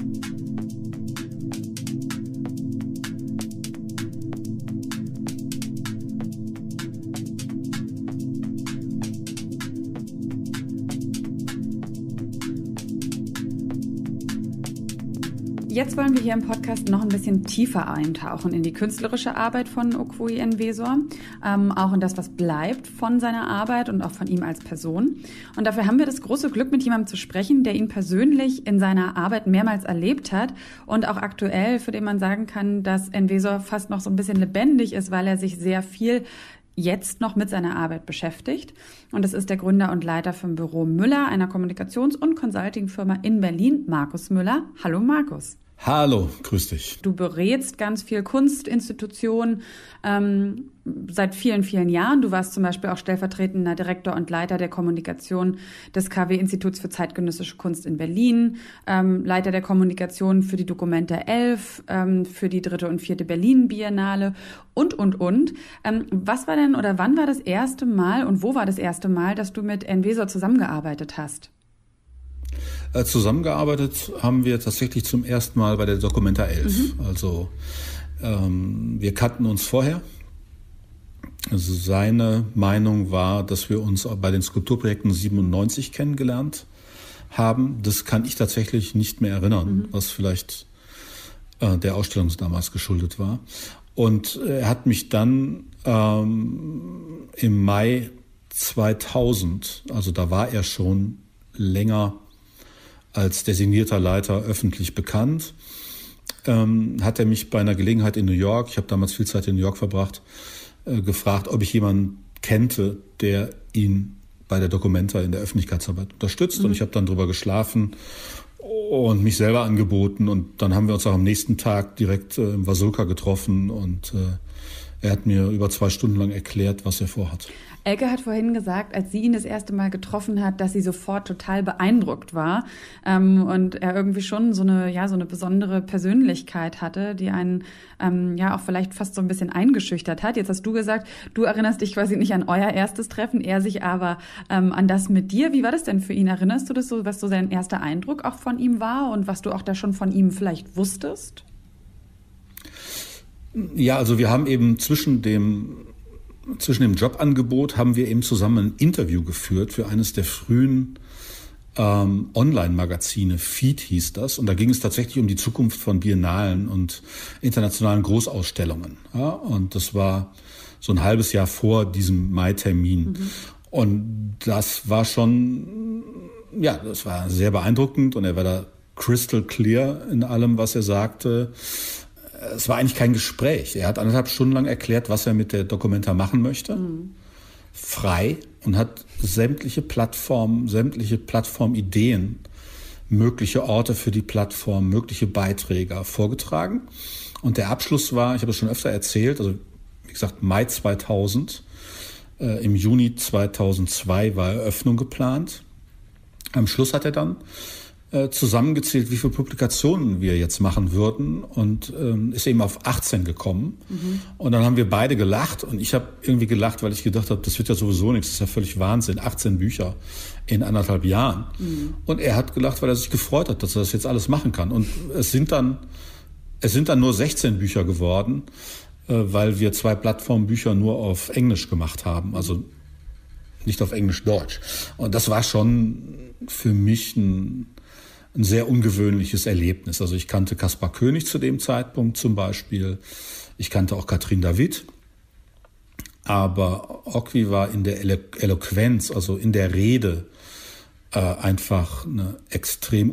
B: Jetzt wollen wir hier im Podcast noch ein bisschen tiefer eintauchen in die künstlerische Arbeit von Okoye Enwezor, auch in das, was bleibt von seiner Arbeit und auch von ihm als Person. Und dafür haben wir das große Glück, mit jemandem zu sprechen, der ihn persönlich in seiner Arbeit mehrmals erlebt hat und auch aktuell, für den man sagen kann, dass Enwezor fast noch so ein bisschen lebendig ist, weil er sich sehr viel jetzt noch mit seiner Arbeit beschäftigt. Und das ist der Gründer und Leiter vom Büro Müller, einer Kommunikations- und Consulting-Firma in Berlin, Markus Müller. Hallo Markus.
G: Hallo, grüß dich.
B: Du berätst ganz viel Kunstinstitutionen seit vielen, vielen Jahren. Du warst zum Beispiel auch stellvertretender Direktor und Leiter der Kommunikation des KW-Instituts für zeitgenössische Kunst in Berlin, Leiter der Kommunikation für die Documenta 11, für die 3. und 4. Berlin-Biennale und. Was war denn oder wann war das erste Mal und wo war das erste Mal, dass du mit Enwezor zusammengearbeitet hast?
G: Zusammengearbeitet haben wir tatsächlich zum ersten Mal bei der Documenta 11. Also wir kannten uns vorher. Also seine Meinung war, dass wir uns bei den Skulpturprojekten 97 kennengelernt haben. Das kann ich tatsächlich nicht mehr erinnern, was vielleicht der Ausstellung damals geschuldet war. Und er hat mich dann im Mai 2000, also da war er schon länger als designierter Leiter öffentlich bekannt, hat er mich bei einer Gelegenheit in New York, ich habe damals viel Zeit in New York verbracht, gefragt, ob ich jemanden kannte, der ihn bei der Documenta in der Öffentlichkeitsarbeit unterstützt. Und ich habe dann drüber geschlafen und mich selber angeboten. Und dann haben wir uns auch am nächsten Tag direkt im Vasulka getroffen und er hat mir über 2 Stunden lang erklärt, was er vorhat.
B: Elke hat vorhin gesagt, als sie ihn das erste Mal getroffen hat, dass sie sofort total beeindruckt war und er irgendwie schon so eine besondere Persönlichkeit hatte, die einen auch vielleicht fast so ein bisschen eingeschüchtert hat. Jetzt hast du gesagt, du erinnerst dich quasi nicht an euer erstes Treffen, er sich aber an das mit dir. Wie war das denn für ihn? Erinnerst du das so, was so sein erster Eindruck auch von ihm war und was du auch da schon von ihm vielleicht wusstest?
G: Ja, also wir haben eben zwischen dem Jobangebot haben wir eben zusammen ein Interview geführt für eines der frühen Online-Magazine. Feed hieß das. Und da ging es tatsächlich um die Zukunft von Biennalen und internationalen Großausstellungen. Ja, und das war so ein halbes Jahr vor diesem Mai-Termin. Und das war schon, das war sehr beeindruckend. Und er war da crystal clear in allem, was er sagte. Es war eigentlich kein Gespräch. Er hat 1,5 Stunden lang erklärt, was er mit der Documenta machen möchte. Frei. Und hat sämtliche Plattformideen, mögliche Orte für die Plattform, mögliche Beiträge vorgetragen. Und der Abschluss war, ich habe es schon öfter erzählt, also wie gesagt Mai 2000. Im Juni 2002 war Eröffnung geplant. Am Schluss hat er dann zusammengezählt, wie viele Publikationen wir jetzt machen würden und ist eben auf 18 gekommen. Und dann haben wir beide gelacht und ich habe irgendwie gelacht, weil ich gedacht habe, das wird ja sowieso nichts, das ist ja völlig Wahnsinn, 18 Bücher in 1,5 Jahren. Und er hat gelacht, weil er sich gefreut hat, dass er das jetzt alles machen kann. Und es sind dann nur 16 Bücher geworden, weil wir 2 Plattformbücher nur auf Englisch gemacht haben, also nicht auf Englisch-Deutsch. Und das war schon für mich ein sehr ungewöhnliches Erlebnis. Also ich kannte Kaspar König zu dem Zeitpunkt zum Beispiel. Ich kannte auch Katrin David. Aber Okoye war in der Eloquenz, also in der Rede, einfach eine extrem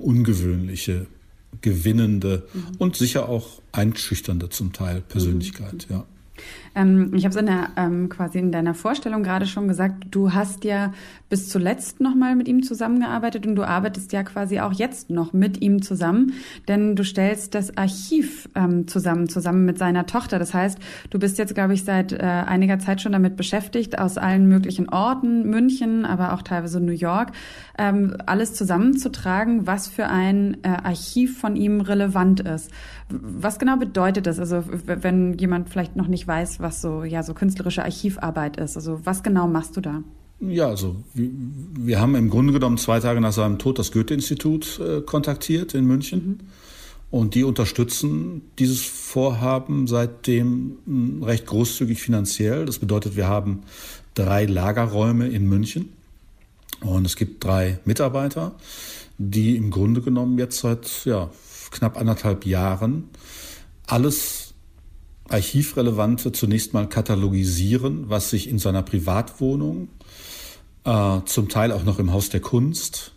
G: ungewöhnliche, gewinnende und sicher auch einschüchternde zum Teil Persönlichkeit. Ja.
B: Ich habe es quasi in deiner Vorstellung gerade schon gesagt, du hast ja bis zuletzt nochmal mit ihm zusammengearbeitet und du arbeitest ja quasi auch jetzt noch mit ihm zusammen, denn du stellst das Archiv zusammen mit seiner Tochter. Das heißt, du bist jetzt, glaube ich, seit einiger Zeit schon damit beschäftigt, aus allen möglichen Orten, München, aber auch teilweise New York, alles zusammenzutragen, was für ein Archiv von ihm relevant ist. Was genau bedeutet das? Also wenn jemand vielleicht noch nicht weiß, was so künstlerische Archivarbeit ist. Also was genau machst du da?
G: Ja, also wir haben im Grunde genommen 2 Tage nach seinem Tod das Goethe-Institut kontaktiert in München. Und die unterstützen dieses Vorhaben seitdem recht großzügig finanziell. Das bedeutet, wir haben 3 Lagerräume in München und es gibt 3 Mitarbeiter, die im Grunde genommen jetzt seit knapp 1,5 Jahren alles Archivrelevante zunächst mal katalogisieren, was sich in seiner Privatwohnung, zum Teil auch noch im Haus der Kunst,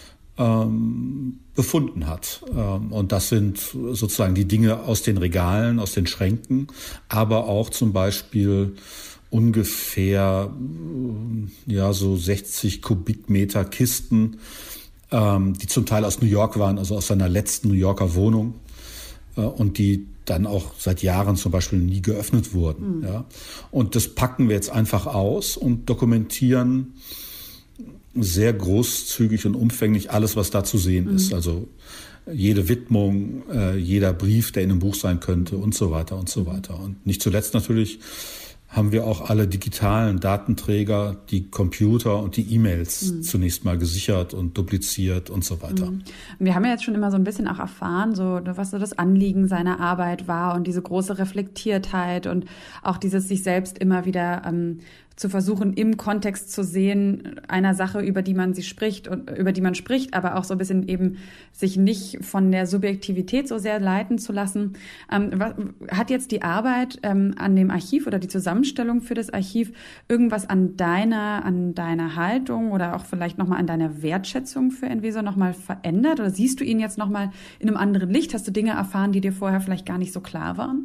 G: befunden hat. Und das sind sozusagen die Dinge aus den Regalen, aus den Schränken, aber auch zum Beispiel ungefähr so 60 Kubikmeter Kisten, die zum Teil aus New York waren, also aus seiner letzten New Yorker Wohnung und die dann auch seit Jahren zum Beispiel nie geöffnet wurden. Ja. Und das packen wir jetzt einfach aus und dokumentieren sehr großzügig und umfänglich alles, was da zu sehen ist. Also jede Widmung, jeder Brief, der in einem Buch sein könnte und so weiter und so weiter. Und nicht zuletzt natürlich haben wir auch alle digitalen Datenträger, die Computer und die E-Mails zunächst mal gesichert und dupliziert und so weiter.
B: Wir haben ja jetzt schon immer so ein bisschen auch erfahren, was so das Anliegen seiner Arbeit war und diese große Reflektiertheit und auch dieses sich selbst immer wieder zu versuchen, im Kontext zu sehen, einer Sache, über die man spricht, aber auch so ein bisschen eben sich nicht von der Subjektivität so sehr leiten zu lassen. Hat jetzt die Arbeit an dem Archiv oder die Zusammenstellung für das Archiv irgendwas an deiner Haltung oder auch vielleicht nochmal an deiner Wertschätzung für Envesor nochmal verändert? Oder siehst du ihn jetzt nochmal in einem anderen Licht? Hast du Dinge erfahren, die dir vorher vielleicht gar nicht so klar waren?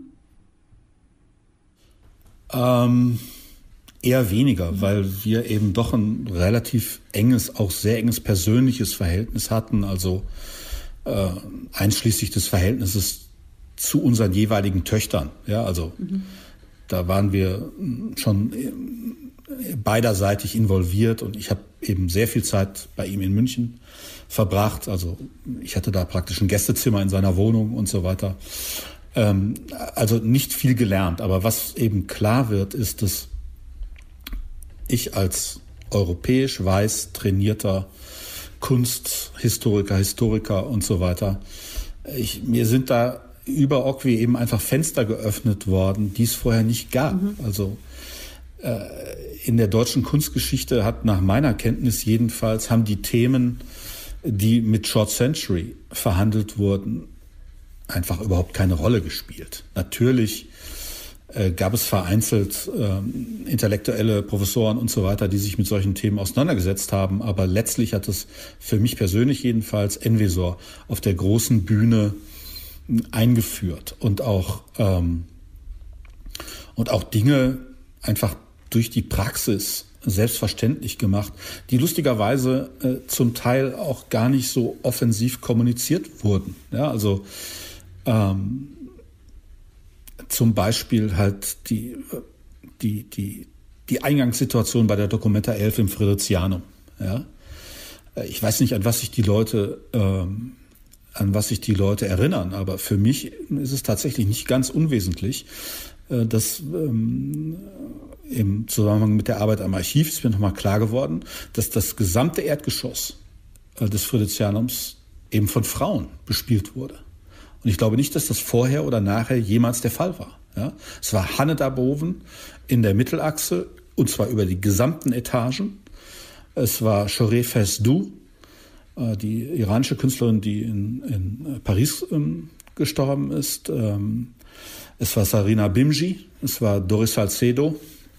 G: Eher weniger, weil wir eben doch ein relativ enges, auch sehr enges persönliches Verhältnis hatten, also einschließlich des Verhältnisses zu unseren jeweiligen Töchtern. Ja, also da waren wir schon beiderseitig involviert und ich habe eben sehr viel Zeit bei ihm in München verbracht. Also ich hatte da praktisch ein Gästezimmer in seiner Wohnung und so weiter. Also nicht viel gelernt, aber was eben klar wird, ist, dass ich als europäisch weiß trainierter Kunsthistoriker, Historiker und so weiter, mir sind da über Ockwee eben einfach Fenster geöffnet worden, die es vorher nicht gab. Also in der deutschen Kunstgeschichte hat nach meiner Kenntnis jedenfalls, haben die Themen, die mit Short Century verhandelt wurden, einfach überhaupt keine Rolle gespielt. Natürlich gab es vereinzelt intellektuelle Professoren und so weiter, die sich mit solchen Themen auseinandergesetzt haben. Aber letztlich hat es für mich persönlich jedenfalls Envesor auf der großen Bühne eingeführt und auch Dinge einfach durch die Praxis selbstverständlich gemacht, die lustigerweise zum Teil auch gar nicht so offensiv kommuniziert wurden. Ja, also zum Beispiel halt die Eingangssituation bei der Documenta 11 im Fridericianum. Ja? Ich weiß nicht, an was sich die Leute erinnern, aber für mich ist es tatsächlich nicht ganz unwesentlich, dass im Zusammenhang mit der Arbeit am Archiv ist mir nochmal klar geworden, dass das gesamte Erdgeschoss des Fridericianums eben von Frauen bespielt wurde. Und ich glaube nicht, dass das vorher oder nachher jemals der Fall war. Ja? Es war Hanne Darboven in der Mittelachse, und zwar über die gesamten Etagen. Es war Choré Fesdou, die iranische Künstlerin, die in Paris gestorben ist. Es war Sarina Bimji, es war Doris Salcedo.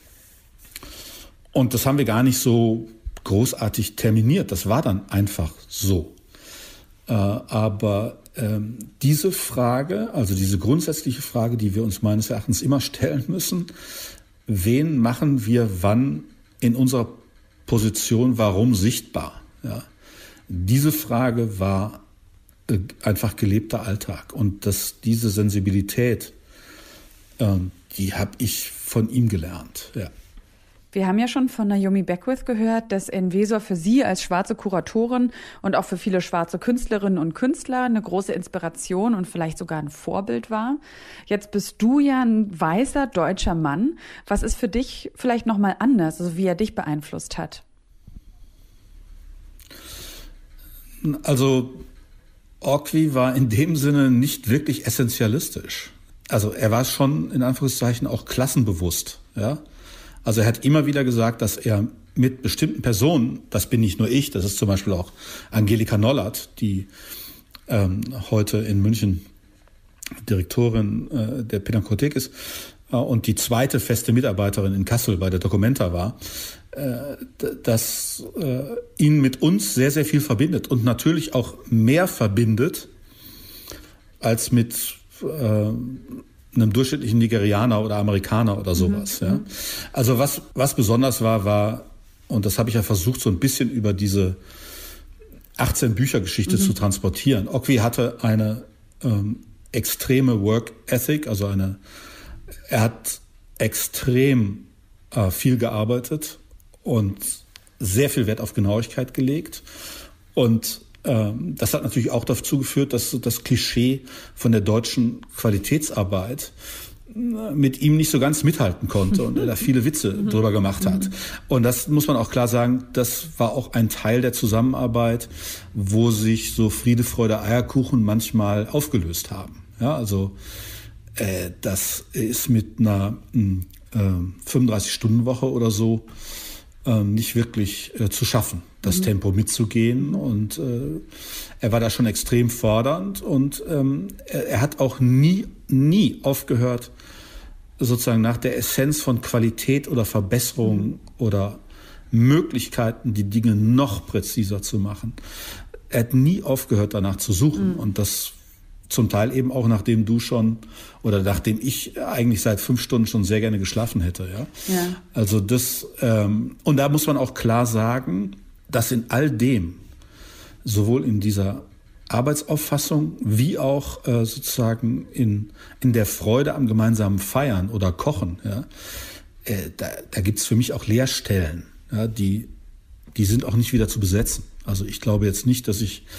G: Und das haben wir gar nicht so großartig terminiert. Das war dann einfach so. Aber diese Frage, also diese grundsätzliche Frage, die wir uns meines Erachtens immer stellen müssen, wen machen wir wann in unserer Position warum sichtbar? Ja. Diese Frage war einfach gelebter Alltag. Und diese Sensibilität, die habe ich von ihm gelernt. Ja.
B: Wir haben ja schon von Naomi Beckwith gehört, dass Enwezor für sie als schwarze Kuratorin und auch für viele schwarze Künstlerinnen und Künstler eine große Inspiration und vielleicht sogar ein Vorbild war. Jetzt bist du ja ein weißer deutscher Mann. Was ist für dich vielleicht nochmal anders, also wie er dich beeinflusst hat?
G: Also Orkwi war in dem Sinne nicht wirklich essentialistisch. Also er war schon in Anführungszeichen auch klassenbewusst, ja. Also er hat immer wieder gesagt, dass er mit bestimmten Personen, das bin nicht nur ich, das ist zum Beispiel auch Angelika Nollert, die heute in München Direktorin der Pinakothek ist und die zweite feste Mitarbeiterin in Kassel bei der Documenta war, dass ihn mit uns sehr, sehr viel verbindet und natürlich auch mehr verbindet als mit einem durchschnittlichen Nigerianer oder Amerikaner oder sowas. Ja. Also was besonders war, und das habe ich ja versucht, so ein bisschen über diese 18-Bücher-Geschichte zu transportieren. Orkwi hatte eine extreme Work Ethic, also er hat extrem viel gearbeitet und sehr viel Wert auf Genauigkeit gelegt. Und das hat natürlich auch dazu geführt, dass das Klischee von der deutschen Qualitätsarbeit mit ihm nicht so ganz mithalten konnte und er da viele Witze drüber gemacht hat. Und das muss man auch klar sagen, das war auch ein Teil der Zusammenarbeit, wo sich so Friede, Freude, Eierkuchen manchmal aufgelöst haben. Ja, also das ist mit einer 35-Stunden-Woche oder so nicht wirklich zu schaffen, das Tempo mitzugehen. Und er war da schon extrem fordernd und er hat auch nie aufgehört, sozusagen nach der Essenz von Qualität oder Verbesserung oder Möglichkeiten, die Dinge noch präziser zu machen. Er hat nie aufgehört, danach zu suchen. Und das zum Teil eben auch, nachdem nachdem ich eigentlich seit 5 Stunden schon sehr gerne geschlafen hätte. Ja? Also und da muss man auch klar sagen, dass in all dem, sowohl in dieser Arbeitsauffassung wie auch sozusagen in der Freude am gemeinsamen Feiern oder Kochen, ja, da gibt's für mich auch Leerstellen, ja, die sind auch nicht wieder zu besetzen. Also ich glaube jetzt nicht, dass ich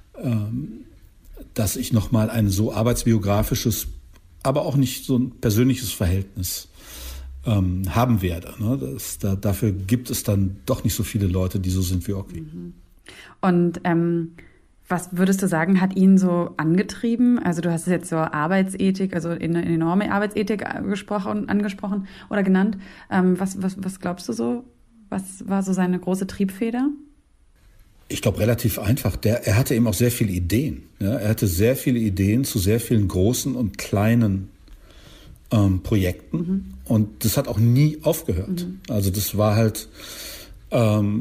G: nochmal ein so arbeitsbiografisches, aber auch nicht so ein persönliches Verhältnis haben werde. Ne? Dafür gibt es dann doch nicht so viele Leute, die so sind wie Orkwi.
B: Und was würdest du sagen, hat ihn so angetrieben? Also du hast jetzt so Arbeitsethik, also eine enorme Arbeitsethik angesprochen oder genannt. Was glaubst du so? Was war so seine große Triebfeder?
G: Ich glaube, relativ einfach. Er hatte eben auch sehr viele Ideen. Ja? Er hatte sehr viele Ideen zu sehr vielen großen und kleinen Projekten. Und das hat auch nie aufgehört. Also das war halt, das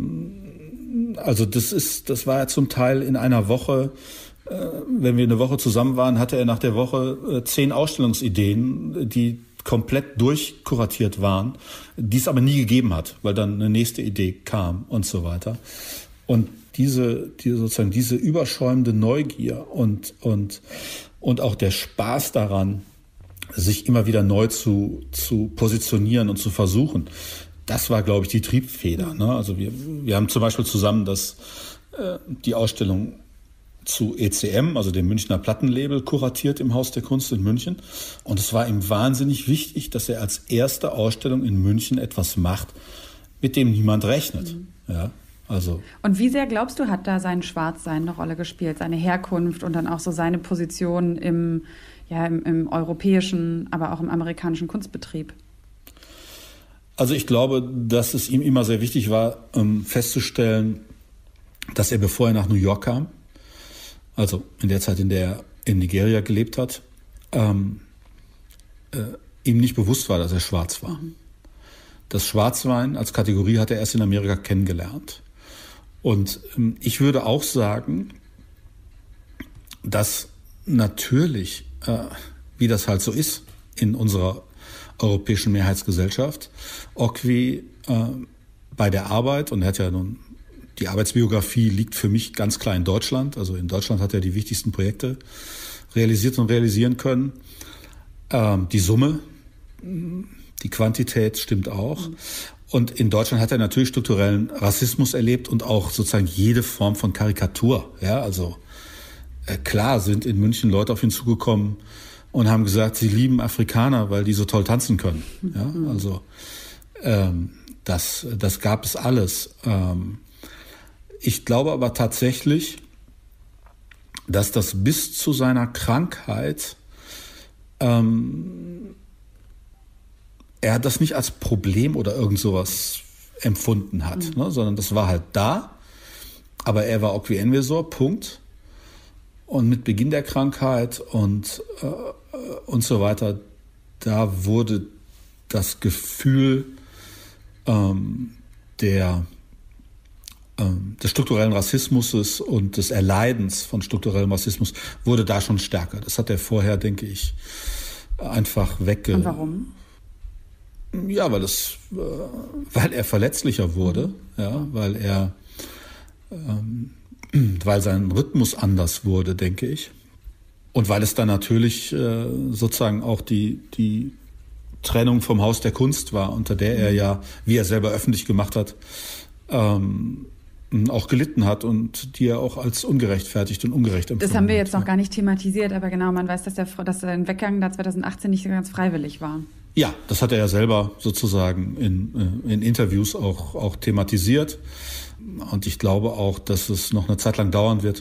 G: war ja zum Teil in einer Woche, wenn wir eine Woche zusammen waren, hatte er nach der Woche 10 Ausstellungsideen, die komplett durchkuratiert waren, die es aber nie gegeben hat, weil dann eine nächste Idee kam und so weiter. Und diese überschäumende Neugier und auch der Spaß daran, sich immer wieder neu zu positionieren und zu versuchen, das war, glaube ich, die Triebfeder. Ne? Also wir haben zum Beispiel zusammen die Ausstellung zu ECM, also dem Münchner Plattenlabel, kuratiert im Haus der Kunst in München. Und es war ihm wahnsinnig wichtig, dass er als erste Ausstellung in München etwas macht, mit dem niemand rechnet. Ja. Also.
B: Und wie sehr, glaubst du, hat da sein Schwarzsein eine Rolle gespielt, seine Herkunft und dann auch so seine Position im europäischen, aber auch im amerikanischen Kunstbetrieb?
G: Also ich glaube, dass es ihm immer sehr wichtig war, festzustellen, dass er, bevor er nach New York kam, also in der Zeit, in der er in Nigeria gelebt hat, ihm nicht bewusst war, dass er schwarz war. Das Schwarzsein als Kategorie hat er erst in Amerika kennengelernt. Und ich würde auch sagen, dass natürlich, wie das halt so ist in unserer europäischen Mehrheitsgesellschaft, Ocwi bei der Arbeit, und er hat ja nun, die Arbeitsbiografie liegt für mich ganz klar in Deutschland, also in Deutschland hat er die wichtigsten Projekte realisiert und realisieren können. Die Summe, die Quantität stimmt auch. Und in Deutschland hat er natürlich strukturellen Rassismus erlebt und auch sozusagen jede Form von Karikatur. Ja, also klar sind in München Leute auf ihn zugekommen und haben gesagt, sie lieben Afrikaner, weil die so toll tanzen können. Ja, also das gab es alles. Ich glaube aber tatsächlich, dass das bis zu seiner Krankheit er das nicht als Problem oder irgend sowas empfunden hat, ne, sondern das war halt da, aber er war Ocwi Enwezor, Punkt. Und mit Beginn der Krankheit und so weiter, da wurde das Gefühl des strukturellen Rassismus und des Erleidens von strukturellem Rassismus wurde da schon stärker. Das hat er vorher, denke ich, einfach
B: Und warum?
G: Ja, weil er verletzlicher wurde, ja, weil sein Rhythmus anders wurde, denke ich. Und weil es dann natürlich sozusagen auch die Trennung vom Haus der Kunst war, unter der er ja, wie er selber öffentlich gemacht hat, auch gelitten hat und die er auch als ungerechtfertigt und ungerecht empfunden hat.
B: Das haben wir jetzt noch gar nicht thematisiert, aber genau, man weiß, dass sein Weggang da 2018 nicht ganz freiwillig war.
G: Ja, das hat er ja selber sozusagen in Interviews auch thematisiert. Und ich glaube auch, dass es noch eine Zeit lang dauern wird,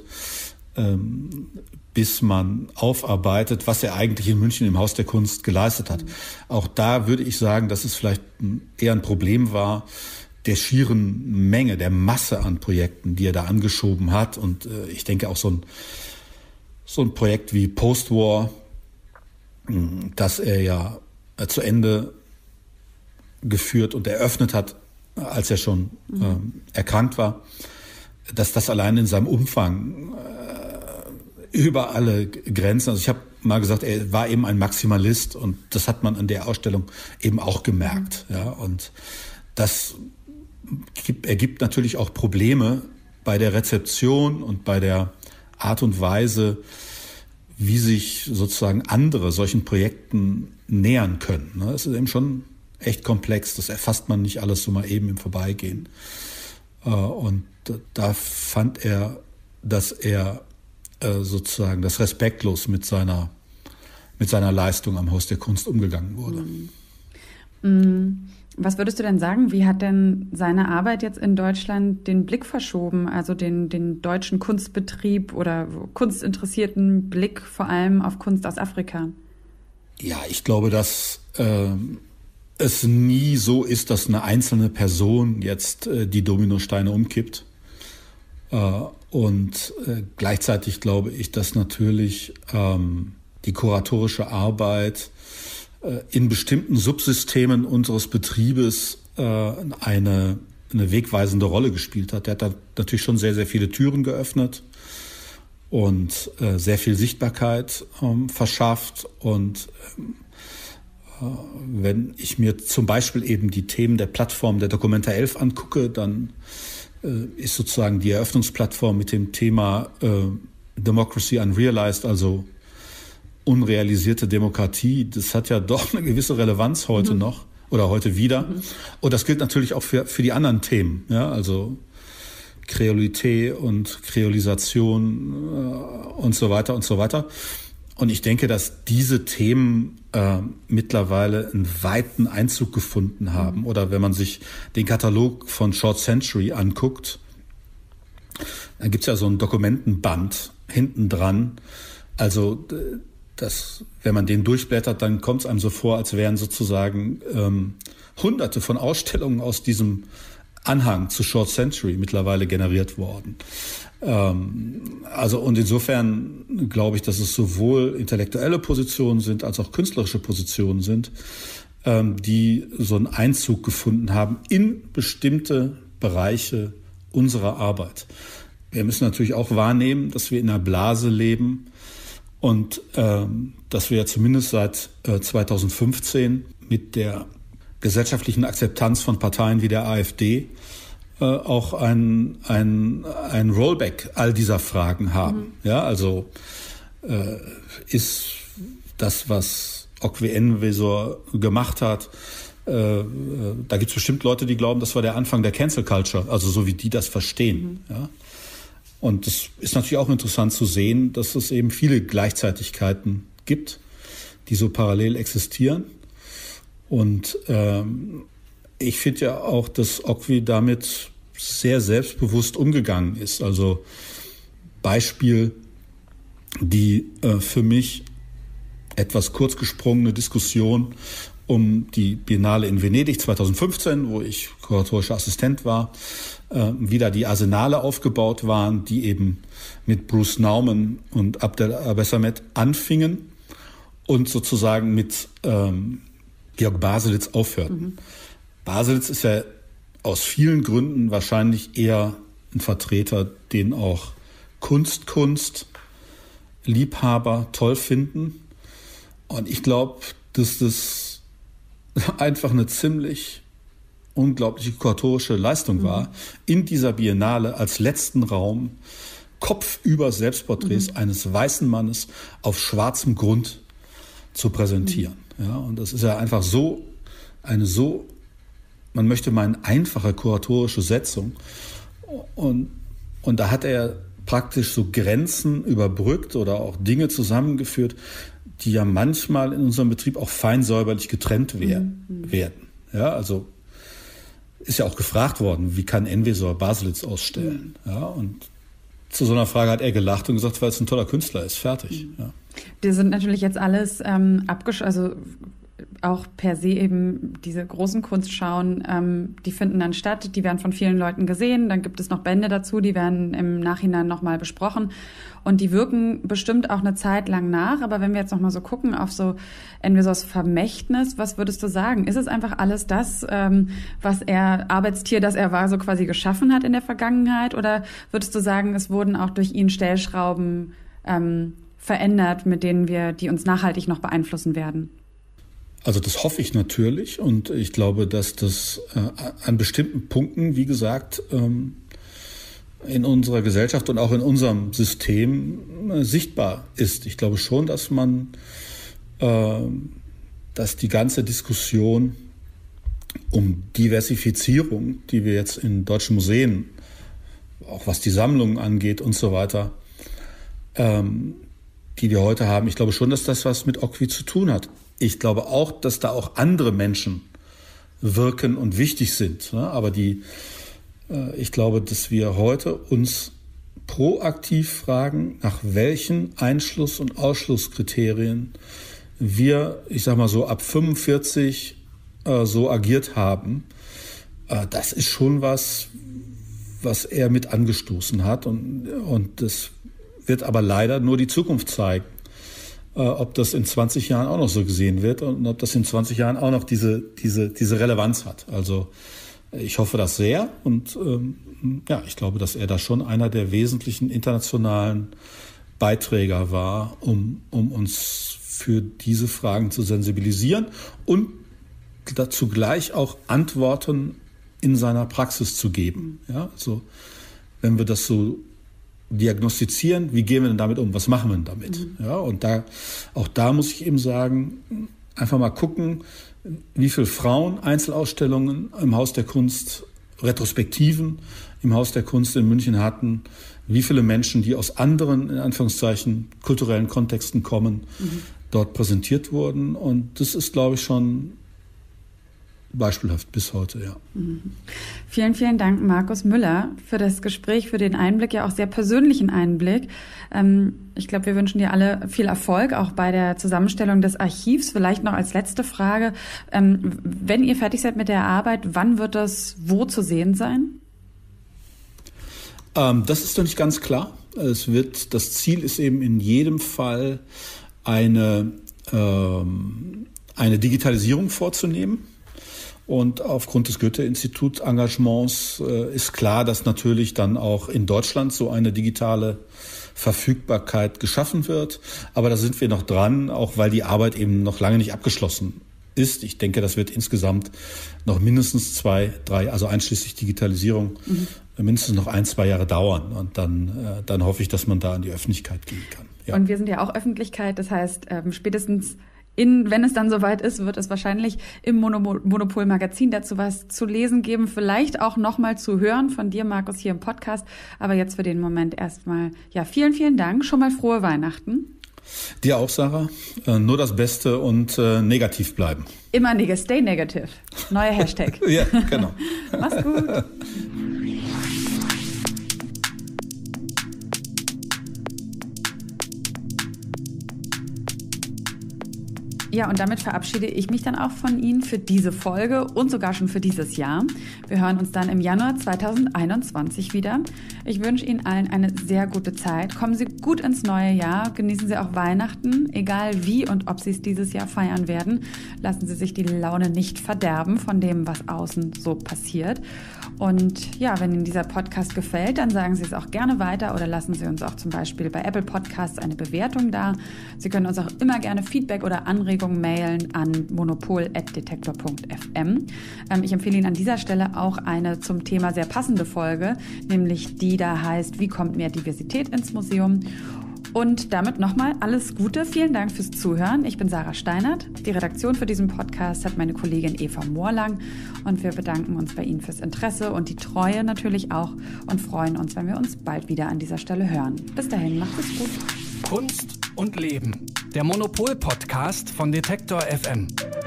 G: bis man aufarbeiten, was er eigentlich in München im Haus der Kunst geleistet hat. Auch da würde ich sagen, dass es vielleicht eher ein Problem war, der schieren Menge, der Masse an Projekten, die er da angeschoben hat. Und ich denke auch so ein Projekt wie Postwar, das er ja zu Ende geführt und eröffnet hat, als er schon erkrankt war, dass das allein in seinem Umfang über alle Grenzen, also ich habe mal gesagt, er war eben ein Maximalist und das hat man an der Ausstellung eben auch gemerkt. Ja, und das ergibt natürlich auch Probleme bei der Rezeption und bei der Art und Weise, wie sich sozusagen andere solchen Projekten nähern können. Das ist eben schon echt komplex. Das erfasst man nicht alles so mal eben im Vorbeigehen. Und da fand er, dass er sozusagen das respektlos mit seiner Leistung am Haus der Kunst umgegangen wurde.
B: Was würdest du denn sagen, wie hat denn seine Arbeit jetzt in Deutschland den Blick verschoben, also den deutschen Kunstbetrieb oder kunstinteressierten Blick vor allem auf Kunst aus Afrika?
G: Ja, ich glaube, dass es nie so ist, dass eine einzelne Person jetzt die Dominosteine umkippt. Und gleichzeitig glaube ich, dass natürlich die kuratorische Arbeit in bestimmten Subsystemen unseres Betriebes eine wegweisende Rolle gespielt hat. Der hat da natürlich schon sehr, sehr viele Türen geöffnet und sehr viel Sichtbarkeit verschafft. Und wenn ich mir zum Beispiel eben die Themen der Plattform der Documenta 11 angucke, dann ist sozusagen die Eröffnungsplattform mit dem Thema Democracy Unrealized, also unrealisierte Demokratie, das hat ja doch eine gewisse Relevanz heute noch oder heute wieder. Und das gilt natürlich auch für die anderen Themen, ja, also Kreolität und Kreolisation und so weiter und so weiter. Und ich denke, dass diese Themen mittlerweile einen weiten Einzug gefunden haben. Oder wenn man sich den Katalog von Short Century anguckt, dann gibt's ja so ein Dokumentenband hinten dran. Also wenn man den durchblättert, dann kommt es einem so vor, als wären sozusagen Hunderte von Ausstellungen aus diesem Anhang zu Short Century mittlerweile generiert worden. Und insofern glaube ich, dass es sowohl intellektuelle Positionen sind, als auch künstlerische Positionen sind, die so einen Einzug gefunden haben in bestimmte Bereiche unserer Arbeit. Wir müssen natürlich auch wahrnehmen, dass wir in einer Blase leben Und dass wir ja zumindest seit 2015 mit der gesellschaftlichen Akzeptanz von Parteien wie der AfD auch ein Rollback all dieser Fragen haben. Ja, also ist das, was Okwy Enwezor gemacht hat, da gibt es bestimmt Leute, die glauben, das war der Anfang der Cancel Culture, also so wie die das verstehen. Ja. Und es ist natürlich auch interessant zu sehen, dass es eben viele Gleichzeitigkeiten gibt, die so parallel existieren. Und ich finde ja auch, dass Okwy damit sehr selbstbewusst umgegangen ist. Also Beispiel, die für mich etwas kurz gesprungene Diskussion um die Biennale in Venedig 2015, wo ich kuratorischer Assistent war, wie da die Arsenale aufgebaut waren, die eben mit Bruce Nauman und Abdel Abessamet anfingen und sozusagen mit Georg Baselitz aufhörten. Baselitz ist ja aus vielen Gründen wahrscheinlich eher ein Vertreter, den auch Kunstliebhaber toll finden. Und ich glaube, dass das einfach eine ziemlich unglaubliche kuratorische Leistung war, in dieser Biennale als letzten Raum kopfüber Selbstporträts eines weißen Mannes auf schwarzem Grund zu präsentieren. Ja, und das ist ja einfach man möchte meinen, einfache kuratorische Setzung. Und da hat er praktisch so Grenzen überbrückt oder auch Dinge zusammengeführt, die ja manchmal in unserem Betrieb auch fein säuberlich getrennt werden. Ja, also ist ja auch gefragt worden, wie kann Enwezor Baselitz ausstellen? Ja, und zu so einer Frage hat er gelacht und gesagt, weil es ein toller Künstler ist, fertig. Ja.
B: Die sind natürlich jetzt alles also auch per se eben diese großen Kunstschauen, die finden dann statt, die werden von vielen Leuten gesehen, dann gibt es noch Bände dazu, die werden im Nachhinein nochmal besprochen und die wirken bestimmt auch eine Zeit lang nach, aber wenn wir jetzt nochmal so gucken auf so Enwezors Vermächtnis, was würdest du sagen? Ist es einfach alles das, was Arbeitstier, das er war, so quasi geschaffen hat in der Vergangenheit, oder würdest du sagen, es wurden auch durch ihn Stellschrauben verändert, mit denen die uns nachhaltig noch beeinflussen werden?
G: Also das hoffe ich natürlich und ich glaube, dass das an bestimmten Punkten, wie gesagt, in unserer Gesellschaft und auch in unserem System sichtbar ist. Ich glaube schon, dass dass die ganze Diskussion um Diversifizierung, die wir jetzt in deutschen Museen, auch was die Sammlungen angeht und so weiter, die wir heute haben, ich glaube schon, dass das was mit Okwy zu tun hat. Ich glaube auch, dass da auch andere Menschen wirken und wichtig sind. Aber ich glaube, dass wir heute uns proaktiv fragen, nach welchen Einschluss- und Ausschlusskriterien wir, ich sag mal so, ab 45 so agiert haben. Das ist schon was er mit angestoßen hat. Und das wird aber leider nur die Zukunft zeigen. Ob das in 20 Jahren auch noch so gesehen wird und ob das in 20 Jahren auch noch diese Relevanz hat. Also ich hoffe das sehr und ich glaube, dass er da schon einer der wesentlichen internationalen Beiträger war, um uns für diese Fragen zu sensibilisieren und dazu gleich auch Antworten in seiner Praxis zu geben. Ja, also wenn wir das so diagnostizieren, wie gehen wir denn damit um, was machen wir denn damit? Ja, und auch da muss ich eben sagen, einfach mal gucken, wie viele Frauen Einzelausstellungen im Haus der Kunst, Retrospektiven im Haus der Kunst in München hatten, wie viele Menschen, die aus anderen, in Anführungszeichen, kulturellen Kontexten kommen, dort präsentiert wurden. Und das ist, glaube ich, schon beispielhaft bis heute, ja.
B: Vielen, vielen Dank, Markus Müller, für das Gespräch, für den Einblick, ja auch sehr persönlichen Einblick. Ich glaube, wir wünschen dir alle viel Erfolg, auch bei der Zusammenstellung des Archivs. Vielleicht noch als letzte Frage, wenn ihr fertig seid mit der Arbeit, wann wird das wo zu sehen sein?
G: Das ist doch nicht ganz klar. Das Ziel ist eben in jedem Fall eine Digitalisierung vorzunehmen. Und aufgrund des Goethe-Institut-Engagements ist klar, dass natürlich dann auch in Deutschland so eine digitale Verfügbarkeit geschaffen wird. Aber da sind wir noch dran, auch weil die Arbeit eben noch lange nicht abgeschlossen ist. Ich denke, das wird insgesamt noch mindestens 2, 3, also einschließlich Digitalisierung, mindestens noch 1, 2 Jahre dauern. Und dann hoffe ich, dass man da an die Öffentlichkeit gehen kann. Ja.
B: Und wir sind ja auch Öffentlichkeit, das heißt, spätestens wenn es dann soweit ist, wird es wahrscheinlich im Monopol-Magazin dazu was zu lesen geben, vielleicht auch nochmal zu hören von dir, Markus, hier im Podcast. Aber jetzt für den Moment erstmal, ja, vielen, vielen Dank. Schon mal frohe Weihnachten.
G: Dir auch, Sarah. Nur das Beste und negativ bleiben.
B: Immer stay negative. Neuer Hashtag.
G: Ja, genau.
B: Mach's gut. Ja, und damit verabschiede ich mich dann auch von Ihnen für diese Folge und sogar schon für dieses Jahr. Wir hören uns dann im Januar 2021 wieder. Ich wünsche Ihnen allen eine sehr gute Zeit. Kommen Sie gut ins neue Jahr, genießen Sie auch Weihnachten, egal wie und ob Sie es dieses Jahr feiern werden. Lassen Sie sich die Laune nicht verderben von dem, was außen so passiert. Und ja, wenn Ihnen dieser Podcast gefällt, dann sagen Sie es auch gerne weiter oder lassen Sie uns auch zum Beispiel bei Apple Podcasts eine Bewertung da. Sie können uns auch immer gerne Feedback oder Anregungen mailen an monopol@detektor.fm. Ich empfehle Ihnen an dieser Stelle auch eine zum Thema sehr passende Folge, nämlich die da heißt, wie kommt mehr Diversität ins Museum? Und damit nochmal alles Gute. Vielen Dank fürs Zuhören. Ich bin Sarah Steinert. Die Redaktion für diesen Podcast hat meine Kollegin Eva Moorlang. Und wir bedanken uns bei Ihnen fürs Interesse und die Treue natürlich auch und freuen uns, wenn wir uns bald wieder an dieser Stelle hören. Bis dahin, macht es gut.
A: Kunst und Leben. Der Monopol-Podcast von Detektor FM.